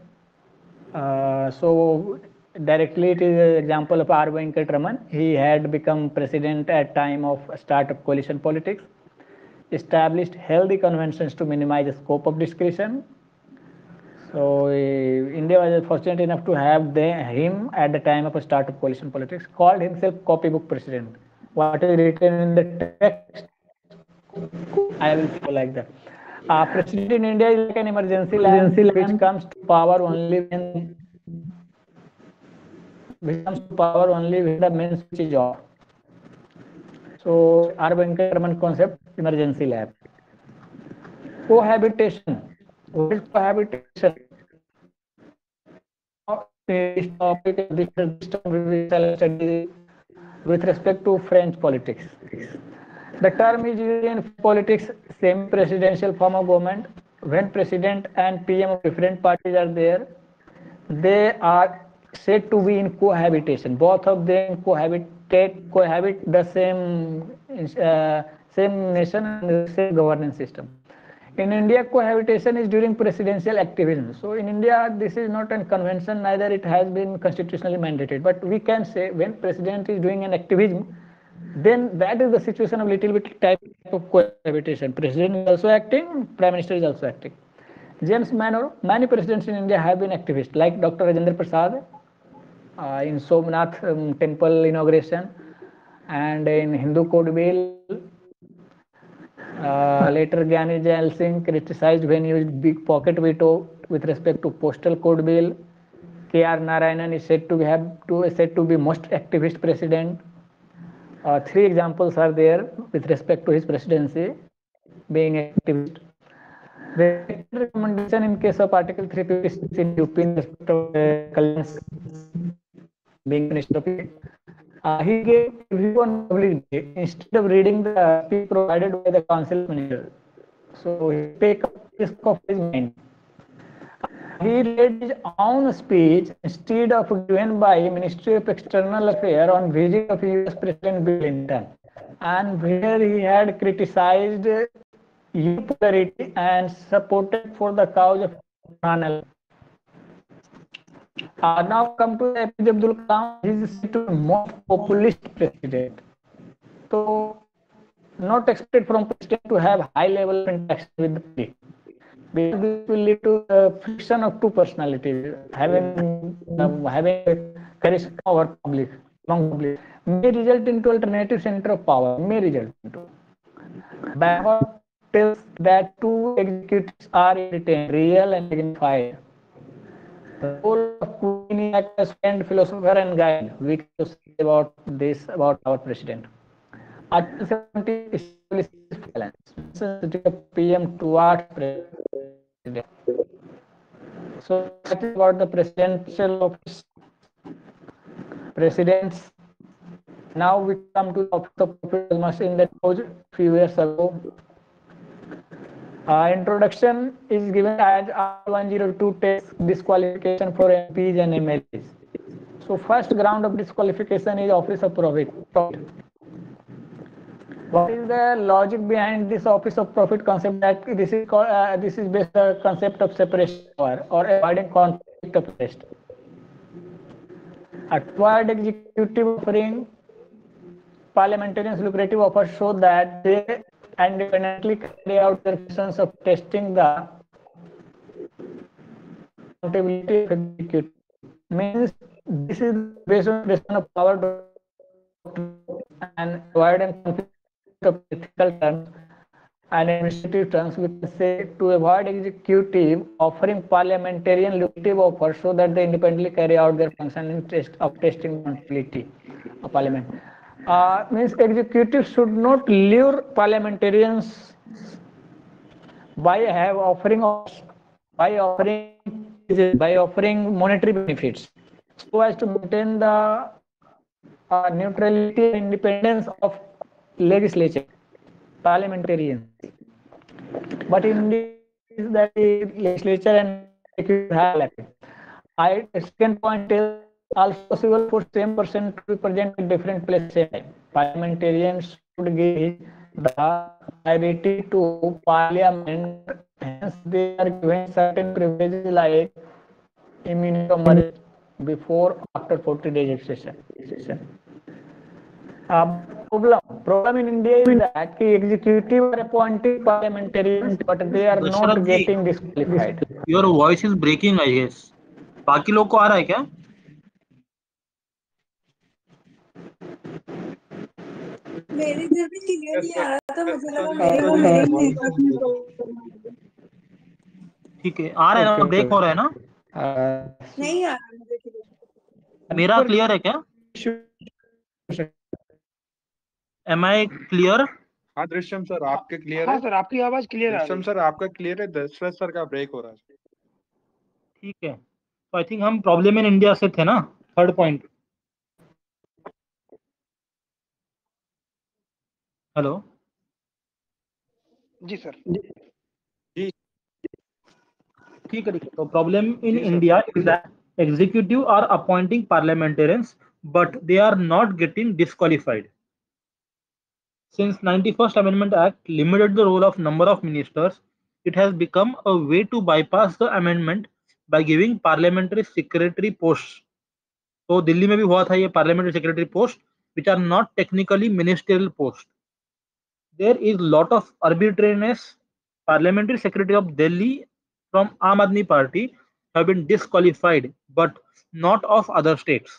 So directly it is an example of R. Venkatraman. He had become president at time of start of coalition politics, established healthy conventions to minimize the scope of discretion. So India was fortunate enough to have him at the time of a start of coalition politics, called himself copybook president. What is written in the text, I will follow like that. President in India is like an emergency lamp which comes to power only when the main switch is off. So R. Venkatraman concept, emergency lamp. Cohabitation. What is cohabitation? This topic, this we shall study with respect to French politics. The term is used in politics, semi-presidential form of government. When president and PM of different parties are there, they are said to be in cohabitation. Both of them cohabit the same nation and the same governance system. In India, cohabitation is during presidential activism. So in India, this is not a convention, neither it has been constitutionally mandated. But we can say when president is doing an activism, then that is the situation of little bit type of cohabitation. President is also acting, Prime Minister is also acting. James Manor, many presidents in India have been activists, like Dr. Rajendra Prasad in Somnath temple inauguration, and in Hindu Code Bill. Later, Gyani Jail Singh criticized when used big pocket veto with respect to postal code bill. K.R. Narayanan is said to be most activist president. Three examples are there with respect to his presidency being activist. The recommendation in case of Article 356 in UP in respect of Kalyan being Minister of State, he gave review on public day instead of reading the speech provided by the council manager. So he take up risk of his mind. He read his own speech instead of given by Ministry of External Affairs on visit of US President Bill Clinton, and where he had criticized popularity and supported for the cause of Iran. Now come to APJ Abdul Kalam. He is said to be most populist president. So not expected from president to have high level of interaction with the public, because this will lead to the friction of two personalities having charisma over public, among public, may result into alternative center of power. Backward tells that two executives are retained, real and dignified. The role of Queen is as friend, philosopher, and guide. We can say about this about our president. Article 70 establishes balance. Sensitivity of PM towards president. So that is about the presidential office. Presidents. Now we come to the office of Prophet Muhammad that was a few years ago. Introduction is given as R102 test disqualification for MPs and MLAs. So first ground of disqualification is office of profit. What is the logic behind this office of profit concept? That this is based on the concept of separation of power or avoiding conflict of interest. Acquired executive offering parliamentarians lucrative offers so that they independently carry out their functions of testing the accountability of executive. Means this is based on of power and avoiding conflict of ethical terms and administrative terms. We can say to avoid executive offering parliamentarian lucrative offers so that they independently carry out their function in testing accountability of parliament. Means executive should not lure parliamentarians by offering monetary benefits. so as to maintain the neutrality and independence of legislature, parliamentarians. But in this, that legislature and executive have elected. Second point is also possible for same person to be present at different places at same time. Parliamentarians should give the priority to parliament. Hence, they are given certain privileges like immunity of marriage before after 40 days session. Problem in India is that the executive are appointing parliamentarians, but they are not Dasharath ji, getting disqualified. your voice is breaking, I guess. बाकी लोग को आ रहा है क्या? मेरे इधर भी clear नहीं आ रहा था, मुझे लगा sorry, मेरे को Neeta ji, मेरे your voice नेटवर्क is में breaking. प्रॉब्लम। ठीक है, आ रहा है ना? ब्रेक हो रहा है ना? नहीं आ रहा मुझे क्लियर। मेरा क्लियर है क्या? Am I clear? हाँ दृश्यम सर, आपके क्लियर हाँ है? सर, आपकी आवाज क्लियर आ रही दृश्यम है। सर आपका क्लियर है, दशरथ सर का ब्रेक हो रहा है। ठीक है, तो आई थिंक हम प्रॉब्लम इन इंडिया से थे ना, थर्ड पॉइंट। हेलो जी सर। ठीक है, तो प्रॉब्लम इन जी, sir. India is that executive are appointing parliamentarians but they are not getting disqualified. Since 91st Amendment Act limited the role of number of ministers, it has become a way to bypass the amendment by giving parliamentary secretary posts. तो दिल्ली में भी हुआ था ये parliamentary secretary post, which are not technically ministerial post. There is lot of arbitrariness. Parliamentary secretary of Delhi from Aam Aadmi Party have been disqualified, but not of other states.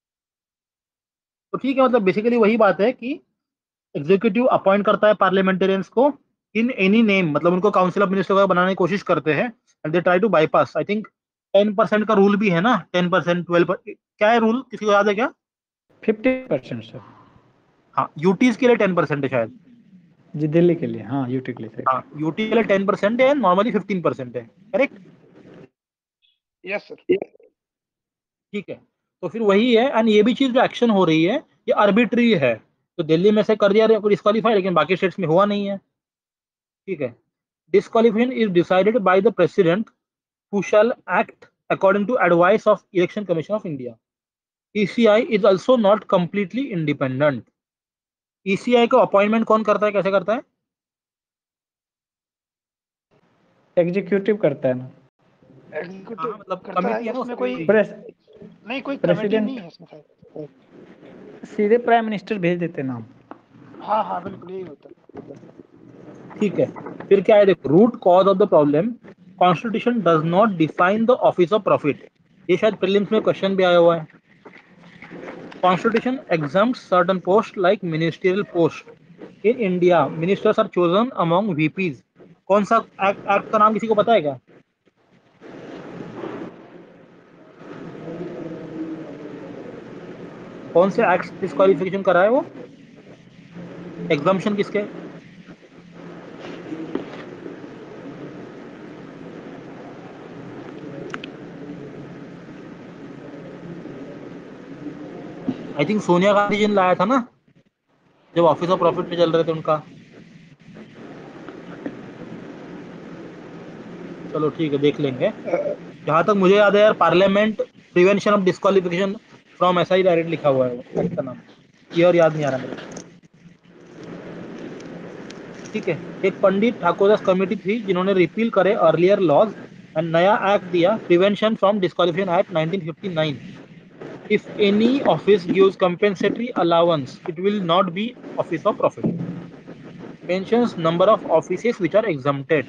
तो ठीक है, मतलब बेसिकली वही बात है कि executive appoint करता है पार्लियामेंटेरियंस को इन एनी नेम, मतलब उनको काउंसिल ऑफ मिनिस्टर वगैरह बनाने की कोशिश करते हैं and they try to bypass. I think 10% का रूल भी है ना, 10%, 12%, क्या है रूल, किसी को याद है क्या? 50% सर। हाँ, यूटीज के लिए 10% है शायद जी, दिल्ली के लिए, हाँ यूटी के लिए। हाँ, यूटी के लिए 10% है, नॉर्मली 15% है, करेक्ट? Yes sir. ठीक है, तो फिर वही है. एंड ये भी चीज जो एक्शन हो रही है ये आर्बिट्री है. तो दिल्ली में से कर दिया डिस्क्वालीफाई, लेकिन बाकी स्टेट्स में हुआ नहीं है. ठीक है, disqualification is decided by the president who shall act according to advice of Election Commission of India. ECI is also not completely independent. ECI को अपॉइंटमेंट कौन करता है, कैसे करता है? एग्जीक्यूटिव करता है ना। एग्जीक्यूटिव मतलब करता कमेटी है, है ना उसमें कोई नहीं, कोई कमेटी नहीं है इसमें शायद। सीधे प्राइम मिनिस्टर भेज देते नाम। हाँ हाँ बिल्कुल यही होता है। ठीक है, फिर क्या है, देखो, root cause of the problem, constitution does not define the office of profit. ये शायद प्रीलिम्स में क्वेश्चन भी आया हुआ है. Constitution exempts certain posts like ministerial post. In India, ministers are chosen among VPs. कौन सा एक्ट का नाम किसी को पता है क्या? कौन से एक्ट डिस्क्वालिफिकेशन करा है वो? एग्जाम्पशन किसके? आई थिंक सोनिया गांधी जी ने लाया था ना, जब ऑफिस ऑफ प्रॉफिट में चल रहे थे उनका. चलो ठीक है, देख लेंगे. जहां तक मुझे याद है यार, parliament prevention of disqualification from ऐसा ही डायरेक्ट लिखा हुआ है एक्ट का नाम. ईयर याद नहीं आ रहा मेरे. ठीक है, एक पंडित ठाकुरदास कमेटी थी जिन्होंने रिपील करे अर्लियर लॉज एंड नया एक्ट दिया, prevention from disqualification act 1959. If any office gives compensatory allowance, it will not be office of profit. Mentions number of offices which are exempted.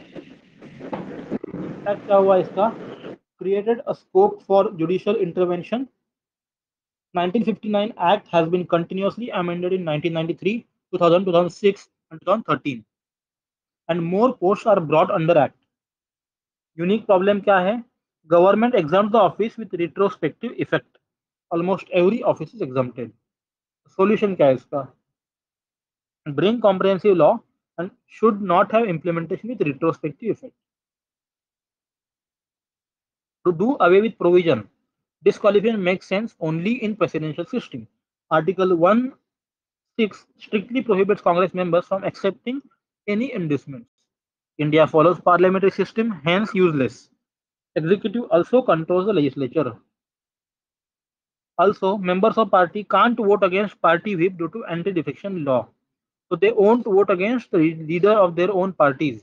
क्या हुआ इसका? Created a scope for judicial intervention. 1959 Act has been continuously amended in 1993, 2000, 2006 and 2013. And more posts are brought under Act. Unique problem क्या है? Government exempt the office with retrospective effect. Almost every office is exempted. Solution क्या है इसका? Bring comprehensive law and should not have implementation with retrospective effect. To do away with provision Disqualification makes sense only in presidential system. Article 1(6) strictly prohibits Congress members from accepting any inducements. India follows parliamentary system, hence useless. Executive also controls the legislature. Also, members of party can't vote against party whip due to anti-defection law. So they won't vote against the leader of their own parties.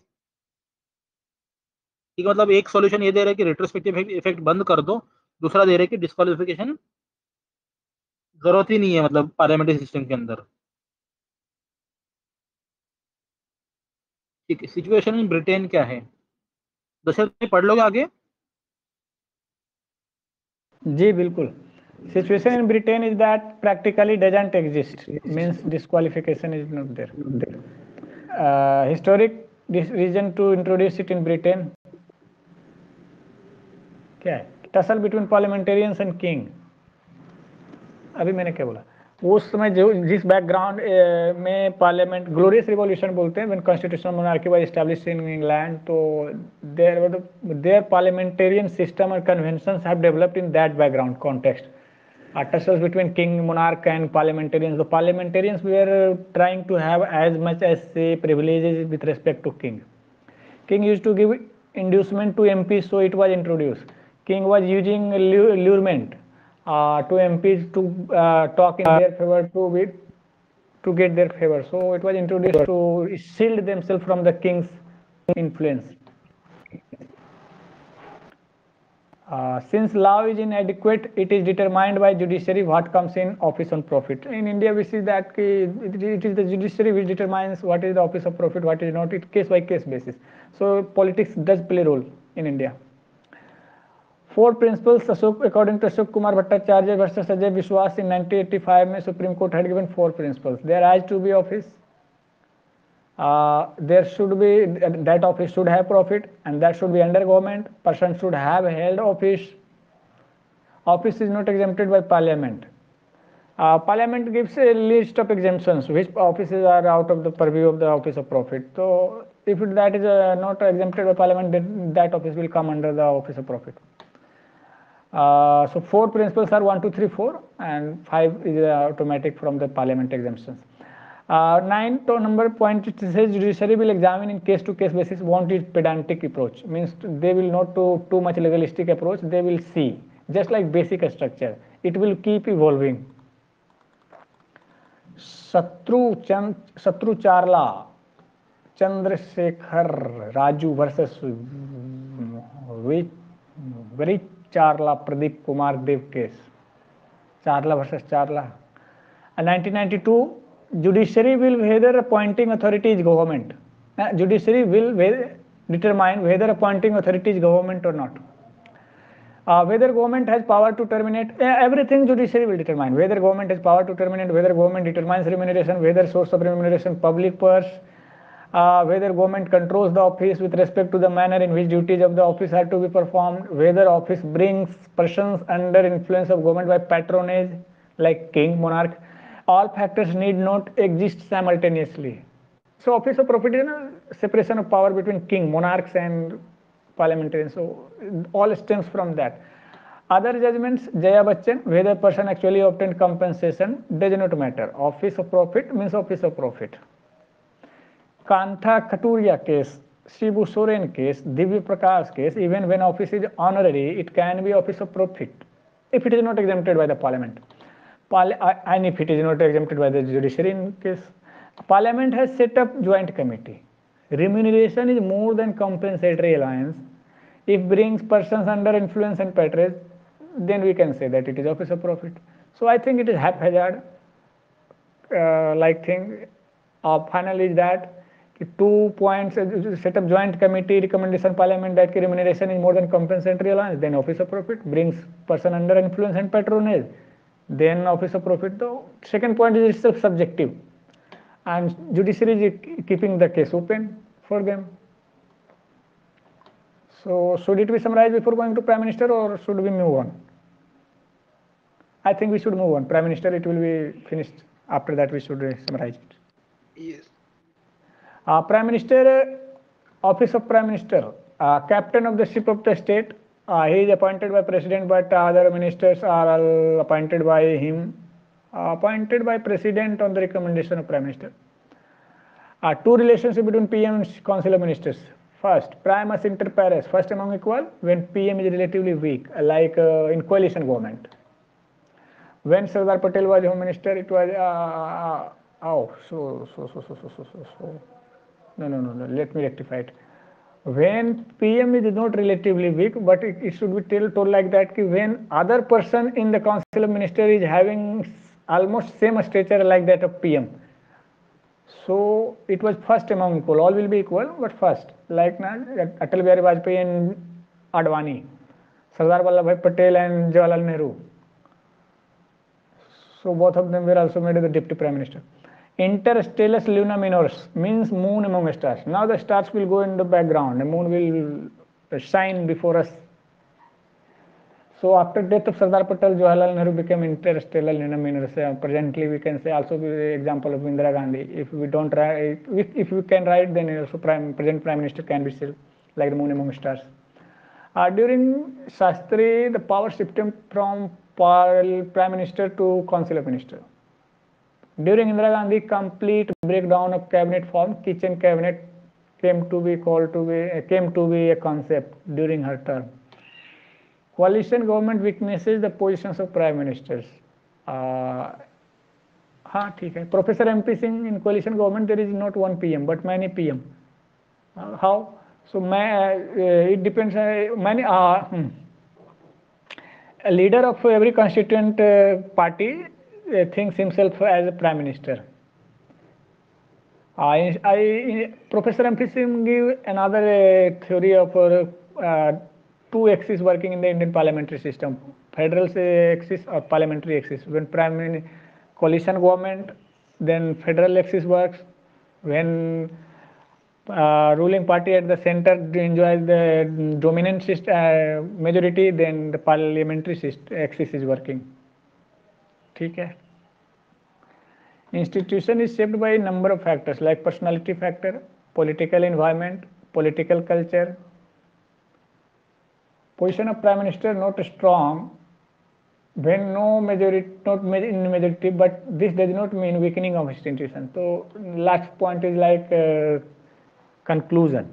ठीक है, मतलब एक solution ये दे रहा है कि retrospective effect बंद कर दो, दूसरा दे रहा है कि डिस्क्वालिफिकेशन जरूरत ही नहीं है मतलब पार्लियामेंट्री सिस्टम के अंदर. ठीक है, सिचुएशन इन ब्रिटेन क्या है दशरथ पढ़ लोगे आगे. जी बिल्कुल. Situation in Britain is that practically doesn't exist, means disqualification is not there. Historic reason to introduce it in Britain क्या है? Tussle between parliamentarians and king. अभी मैंने क्या बोला, उस समय जो जिस बैकग्राउंड में पार्लियामेंट ग्लोरियस रिवॉल्यूशन बोलते हैं, when constitutional monarchy was established in England, तो देयर पार्लियामेंटेरियन सिस्टम और conventions have developed in that background context. Tussles between king, monarch and parliamentarians. The parliamentarians were trying to have as much as say privileges with respect to king. King used to give inducement to MPs, so it was introduced. King was using allurement to MPs to talk in their favor to get their favor. So it was introduced to shield themselves from the king's influence. Since law is inadequate, it is determined by judiciary what comes in office on profit. In India, we see that it is the judiciary which determines what is the office of profit, what is not, it case by case basis. So politics does play a role in India. 4 principles according to Ashok Kumar Bhattacharya versus Ajay Vishwas in 1985 में Supreme Court had given 4 principles. There has to be office. There should be that office should have profit, and that should be under government. Person should have held office. Office is not exempted by parliament. Parliament gives a list of exemptions which offices are out of the purview of the office of profit. So if that is not exempted by parliament, then that office will come under the office of profit. So 4 principles are 1, 2, 3, 4, and 5 is automatic from the parliament exemptions. 9 number point, it says judiciary will examine in case to case basis, won't use pedantic approach, means they will not do too much legalistic approach, they will see just like basic structure, it will keep evolving. Satru Charla Chandrasekhar Raju versus very Charla Pradeep Kumar Dev case, Charla versus Charla. 1992, judiciary will whether appointing authority is government. Judiciary will determine whether appointing authority is government or not. Whether government has power to terminate, everything judiciary will determine. Whether government has power to terminate, whether government determines remuneration, whether source of remuneration public purse, whether government controls the office with respect to the manner in which duties of the office are to be performed, whether office brings persons under influence of government by patronage like king, monarch. All factors need not exist simultaneously. So office of profit is a separation of power between king, monarchs and parliamentarians. So all stems from that. Other judgments, Jaya Bachchan, whether person actually obtained compensation does not matter. Office of profit means office of profit. Kantha Katuria case, Shibu Soren case, Divya Prakash case, even when office is honorary, it can be office of profit if it is not exempted by the parliament. And if it is not exempted by the judiciary in case. Parliament has set up joint committee. Remuneration is more than compensatory allowance. If brings persons under influence and patronage, then we can say that it is office of profit. So I think it is haphazard like thing. Final is that 2 points, set up joint committee, recommendation parliament that remuneration is more than compensatory allowance, then office of profit, brings person under influence and patronage, then office of profit. The second point is itself subjective, and judiciary is keeping the case open for them. So should it be summarized before going to Prime Minister, or should we move on? I think we should move on. Prime Minister, it will be finished. After that we should summarize it. Yes. Prime Minister, office of Prime Minister, captain of the ship of the state, He is appointed by president, but other ministers are all appointed by him, appointed by president on the recommendation of prime minister. Two relationship between PM and council of ministers. First, primus inter pares, first among equal, when PM is relatively weak, like in coalition government. When Sardar Patel was home minister, it was no. Let me rectify it. When PM is not relatively weak, but it should be told like that. When other person in the council of minister is having almost same stature like that of PM. So it was first among equal. All will be equal, but first, like Atal Bihari Vajpayee and Advani, Sardar Vallabhbhai Patel and Jawaharlal Nehru. So both of them were also made the deputy prime minister. Interstellar luna minors means moon among stars. Now the stars will go in the background. The moon will shine before us. So after death of Sardar Patel, Jawaharlal Nehru became interstellar luna minors. Presently, we can say also the example of Indira Gandhi. If we don't write, if we can write, then also present prime minister can be still like the moon among stars. During Shastri, the power shifted from prime minister to council of minister. During Indira Gandhi, complete breakdown of cabinet form, kitchen cabinet came to be a concept during her term. Coalition government weaknesses the positions of prime ministers. ठीक है. Professor MP Singh, in coalition government there is not one PM but many PM. How? So it depends. A leader of every constituent party thinks himself as a prime minister. Professor MP Singh give another theory of two axes working in the Indian parliamentary system: federal axis or parliamentary axis. When coalition government, then federal axis works. When ruling party at the center enjoys the dominant majority, then the parliamentary axis is working. ठीक है. Institution is shaped by a number of factors like personality factor, political environment, political culture. Position of prime minister not strong when no majority, not in majority, but this does not mean weakening of institution. So last point is like conclusion.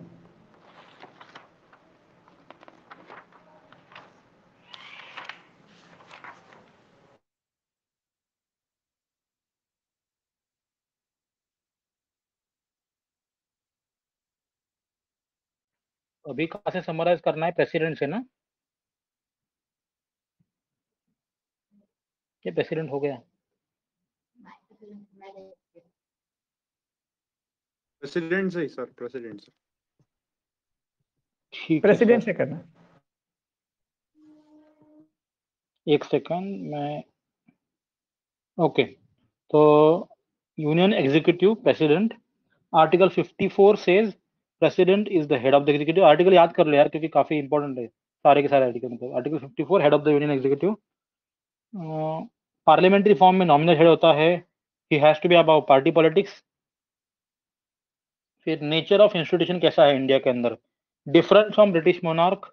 अभी कहाँ से summarise करना है? President से ना? ये president हो गया? प्रेसिडेंट से ही सर, प्रेसिडेंट से. ठीक है प्रेसिडेंट सर. से करना. एक सेकंड मैं. ओके, तो union executive president, article 54 says president is the head of the executive. Article याद कर लो यार, क्योंकि काफी इंपॉर्टेंट है सारे के सारे आर्टिकल. मतलब article 54 head of the union executive. Parliamentary form में नॉमिनल हेड होता है. He has to be about party politics. फिर नेचर ऑफ इंस्टीट्यूशन कैसा है इंडिया के अंदर? Different from British monarch.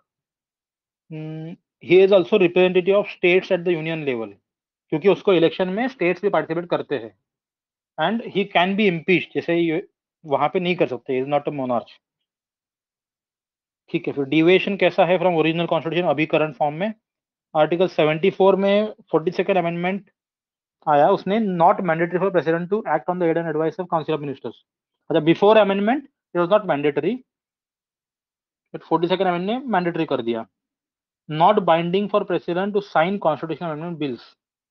He is also representative of states at the union level, क्योंकि उसको इलेक्शन में स्टेट्स भी पार्टिसिपेट करते हैं. And he can be impeached, जैसे वहां पे नहीं कर सकते. Is not a monarch. ठीक है. फिर डिविएशन कैसा है फ्रॉम ओरिजिनल कॉन्स्टिट्यूशन अभी करंट फॉर्म में? आर्टिकल 74 में 42nd अमेंडमेंट आया, उसने not mandatory for president to act on the aid and advice of council of ministers. अच्छा, before amendment it was not mandatory, but 42nd amendment ने mandatory कर दिया. Not binding for president to sign constitutional amendment bills.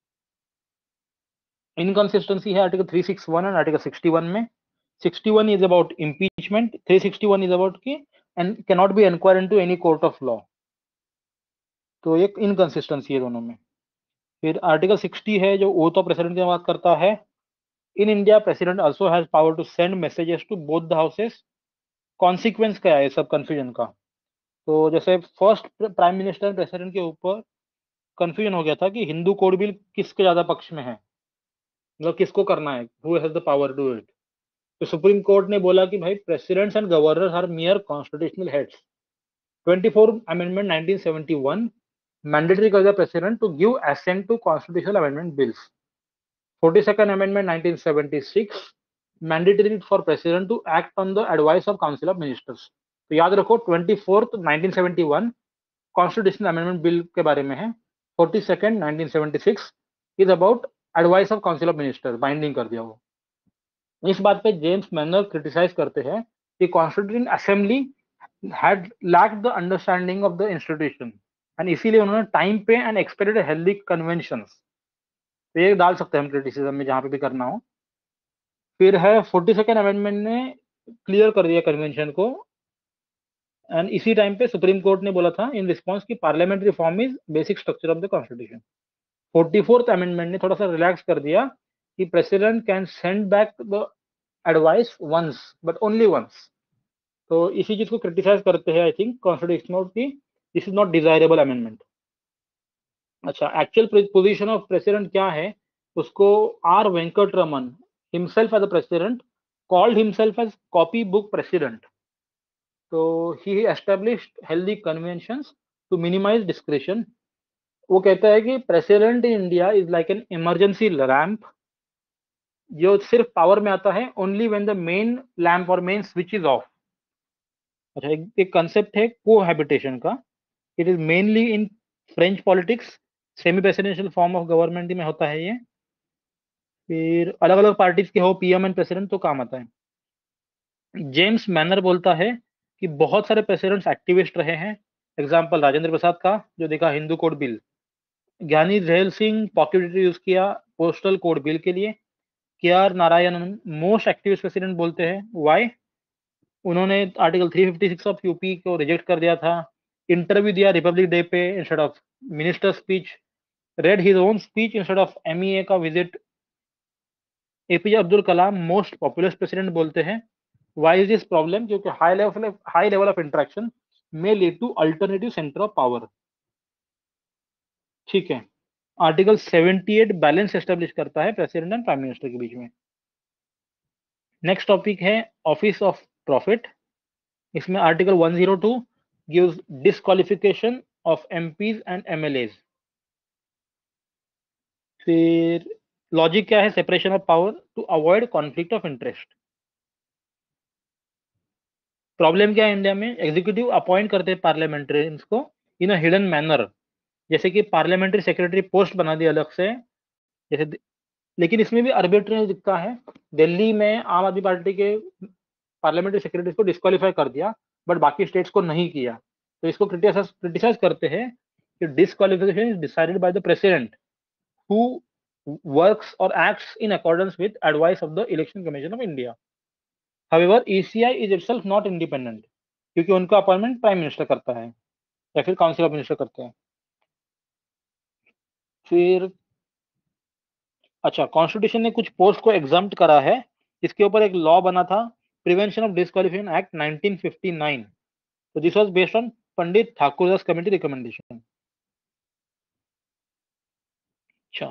Inconsistency है article 361 and article 61 में. 61 is about impeachment, 361 is about की and can not be enquire into any court of law. तो एक inconsistency है दोनों में. फिर आर्टिकल 60 है जो ओथ ऑफ प्रेसिडेंट की बात करता है. In India president also has power to send messages to both the houses. Consequence क्या है सब कंफ्यूजन का? तो जैसे फर्स्ट प्राइम मिनिस्टर प्रेसिडेंट के ऊपर कंफ्यूजन हो गया था कि हिंदू कोड बिल किसके ज्यादा पक्ष में है, मतलब किसको करना है, who has the power to do it. तो सुप्रीम कोर्ट ने बोला कि भाई presidents and governors are mere constitutional heads. 24th Amendment 1971 mandatory कर दिया president to give assent to constitutional amendment bills. 42nd Amendment 1976 mandatory for president to act on the advice of council of ministers. तो याद रखो 24th 1971 constitutional amendment bill के बारे में है, 42nd 1976 is about advice of council of ministers, binding कर दिया वो. इस बात पे जेम्स मैनर क्रिटिसाइज करते हैं कि constitution assembly had lacked the understanding of the institution and इसीलिए उन्होंने टाइम पे एंड एक्सपेक्टेड हेल्दी कन्वेंशंस. तो ये डाल सकते हैं हम क्रिटिसिज्म में जहां पे भी करना हो. फिर है 42nd अमेंडमेंट ने क्लियर कर दिया कन्वेंशन को एंड इसी टाइम पे सुप्रीम कोर्ट ने बोला था इन रिस्पांस की parliamentary form is basic structure of the constitution. 44th amendment ने थोड़ा सा रिलैक्स कर दिया कि president can send back the advice once but only once. तो इसी चीज को क्रिटिसाइज करते हैं आई थिंक कॉन्स्टिट्यूशनल की this is not desirable amendment. अच्छा, एक्चुअल पोजीशन ऑफ प्रेसिडेंट क्या है उसको R Venkataraman himself as a president called himself as copy book president. तो he established healthy conventions to minimise discretion. वो कहता है कि president in India is like an emergency lamp जो सिर्फ पावर में आता है only when the main lamp और मेन स्विच इज ऑफ. अच्छा, एक कंसेप्ट है कोहैबिटेशन का. It is mainly in French politics, semi presidential form of government में होता है ये. फिर अलग अलग पार्टीज के हो पीएम एंड प्रेसिडेंट तो काम आता है. जेम्स मैनर बोलता है कि बहुत सारे प्रेसिडेंट्स एक्टिविस्ट रहे हैं. एग्जाम्पल राजेंद्र प्रसाद का जो देखा Hindu code bill. Giani Zail Singh pocket use किया पोस्टल कोड बिल के लिए. K R Narayanan most activist president बोलते हैं. वाई? उन्होंने आर्टिकल 356 ऑफ यूपी को रिजेक्ट कर दिया था. इंटरव्यू दिया रिपब्लिक डे पे instead of minister speech. Read his own speech instead of MEA का visit. APJ Abdul Kalam most popular president बोलते हैं. Why is this problem? क्योंकि high level of interaction may lead to alternative centre of power. ठीक है. Article 78 balance establish करता है president and prime minister के बीच में. नेक्स्ट टॉपिक है ऑफिस ऑफ प्रॉफिट. इसमें article 102 gives disqualification of MPs and MLAs. फिर लॉजिक क्या है? Separation of power to avoid conflict of interest. Problem क्या है इंडिया में? एग्जीक्यूटिव अपॉइंट करते हैं पार्लियामेंटेरियंस को इन अ हिडन मैनर. जैसे कि पार्लियामेंट्री सेक्रेटरी पोस्ट बना दी अलग से जैसे. लेकिन इसमें भी आर्बिट्रेरी दिखता है. दिल्ली में आम आदमी पार्टी के पार्लियामेंट्री सेक्रेटरी को डिस्क्वालीफाई कर दिया बट बाकी स्टेट्स को नहीं किया. तो इसको क्रिटिसाइज करते हैं कि disqualification is decided by the president who works और acts in accordance with advice of the election commission of India. However ECI is itself not independent क्योंकि उनका अपॉइंटमेंट प्राइम मिनिस्टर करता है या फिर काउंसिल ऑफ मिनिस्टर करते हैं. फिर अच्छा, कॉन्स्टिट्यूशन ने कुछ पोस्ट को एग्जम्प्ट करा है. इसके ऊपर एक लॉ बना था प्रिवेंशन ऑफ डिस्क्वालिफिकेशन एक्ट 1959. तो this was based on Pandit Thakurdas committee recommendation. अच्छा,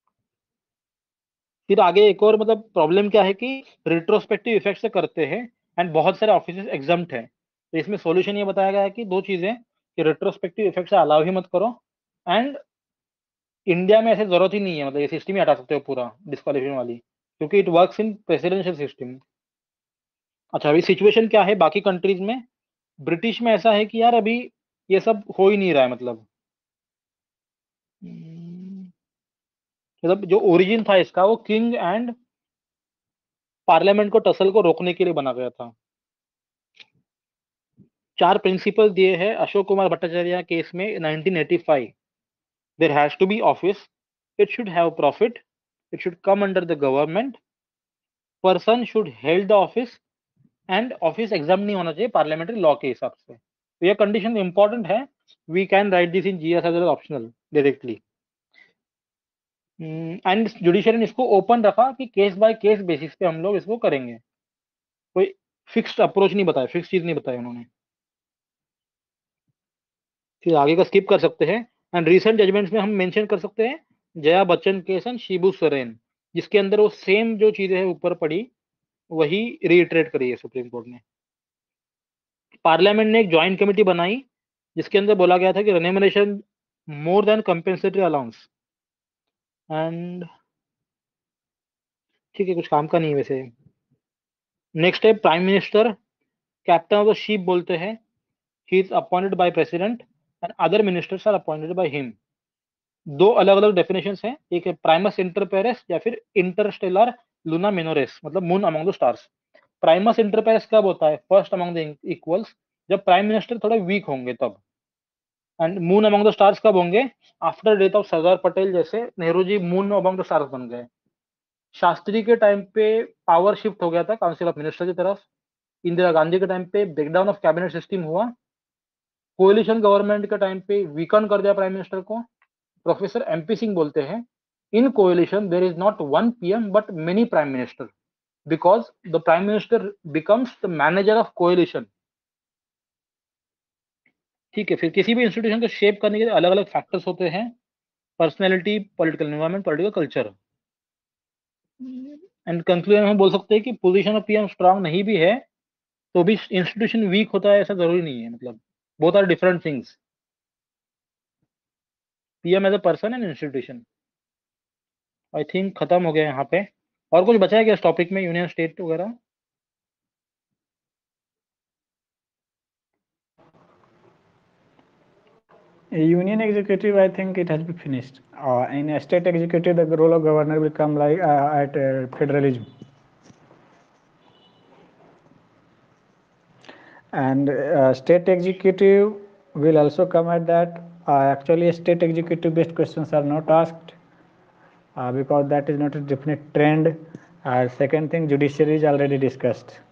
फिर आगे एक और मतलब प्रॉब्लम क्या है कि रिट्रोस्पेक्टिव इफेक्ट से करते हैं एंड बहुत सारे ऑफिसेस एग्जम्प्ट है. तो इसमें सॉल्यूशन ये बताया गया है कि दो चीजें कि रिट्रोस्पेक्टिव इफेक्ट से अलाउ ही मत करो एंड इंडिया में ऐसे जरूरत ही नहीं है. मतलब ये सिस्टम ही हटा सकते हो पूरा डिस्क्वालिफिकेशन वाली क्योंकि it works in presidential system. अच्छा, अभी सिचुएशन क्या है बाकी कंट्रीज में? ब्रिटिश में ऐसा है कि यार अभी ये सब हो ही नहीं रहा है. मतलब जो ओरिजिन था इसका वो किंग एंड पार्लियामेंट को टसल को रोकने के लिए बना गया था. 4 प्रिंसिपल दिए हैं अशोक कुमार भट्टाचार्य केस में 1985. There has to be office, it should have profit, it should come under the government, person should held the office and office exam नहीं होना चाहिए पार्लियामेंट्री लॉ के हिसाब से. तो यह कंडीशन इंपॉर्टेंट है. We can write this in GS as optional directly. And judiciary ने इसको ओपन रखा कि केस बाय केस बेसिस पे हम लोग इसको करेंगे. कोई फिक्स्ड अप्रोच नहीं बताया, फिक्स चीज नहीं बताया उन्होंने. फिर आगे का स्किप कर सकते हैं. एंड रिसेंट जजमेंट्स में हम मेंशन कर सकते हैं जया बच्चन केस एंड शिबू सोरेन जिसके अंदर वो सेम जो चीजें हैं ऊपर पड़ी वही रीइटरेट करी है सुप्रीम कोर्ट ने. पार्लियामेंट ने एक ज्वाइंट कमेटी बनाई जिसके अंदर बोला गया था कि remuneration more than compensatory allowance and ठीक है, कुछ काम का नहीं है वैसे। नेक्स्ट है prime minister captain of the ship बोलते हैं, he is appointed by president and other ministers are appointed by him. दो अलग अलग डेफिनेशंस हैं, एक है प्राइमस इंटर पेरेस या फिर इंटरस्टेलर लूना मिनोरेस, मतलब moon among the stars. Primus inter pares कब होता है? फर्स्ट अमंग द इक्वल्स, जब प्राइम मिनिस्टर थोड़े वीक होंगे तब। And moon among the stars कब होंगे? After death of Sardar Patel, जैसे Nehru ji moon among the stars बन गए। शास्त्री के टाइम पे पावर शिफ्ट हो गया था काउंसिल ऑफ मिनिस्टर की तरफ। इंदिरा गांधी के टाइम पे ब्रेकडाउन ऑफ कैबिनेट सिस्टम हुआ। कोalition गवर्नमेंट के टाइम पे वीकन कर दिया प्राइम मिनिस्टर को। प्रोफेसर एमपी सिंह बोलते हैं, in coalition there is not one PM but many prime minister, because the prime minister becomes the manager of coalition. ठीक है, फिर किसी भी इंस्टीट्यूशन को शेप करने के लिए अलग अलग फैक्टर्स होते हैं, personality, political environment, political culture. And conclusion हम बोल सकते हैं कि पोजीशन ऑफ पीएम स्ट्रांग नहीं भी है तो भी इंस्टीट्यूशन वीक होता है ऐसा जरूरी नहीं है, मतलब both are different things, PM as a person and institution. I think खत्म हो गया यहाँ पे। और कुछ बचा है क्या इस टॉपिक में, यूनियन स्टेट वगैरह? A union executive, I think it has been finished. In a state executive, the role of governor will come like at federalism. And state executive will also come at that. Actually, state executive based questions are not asked because that is not a definite trend. Second thing, judiciary is already discussed.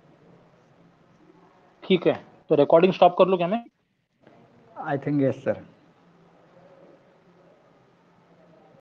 ठीक है, तो recording stop कर लो क्या मैं? I think yes, sir.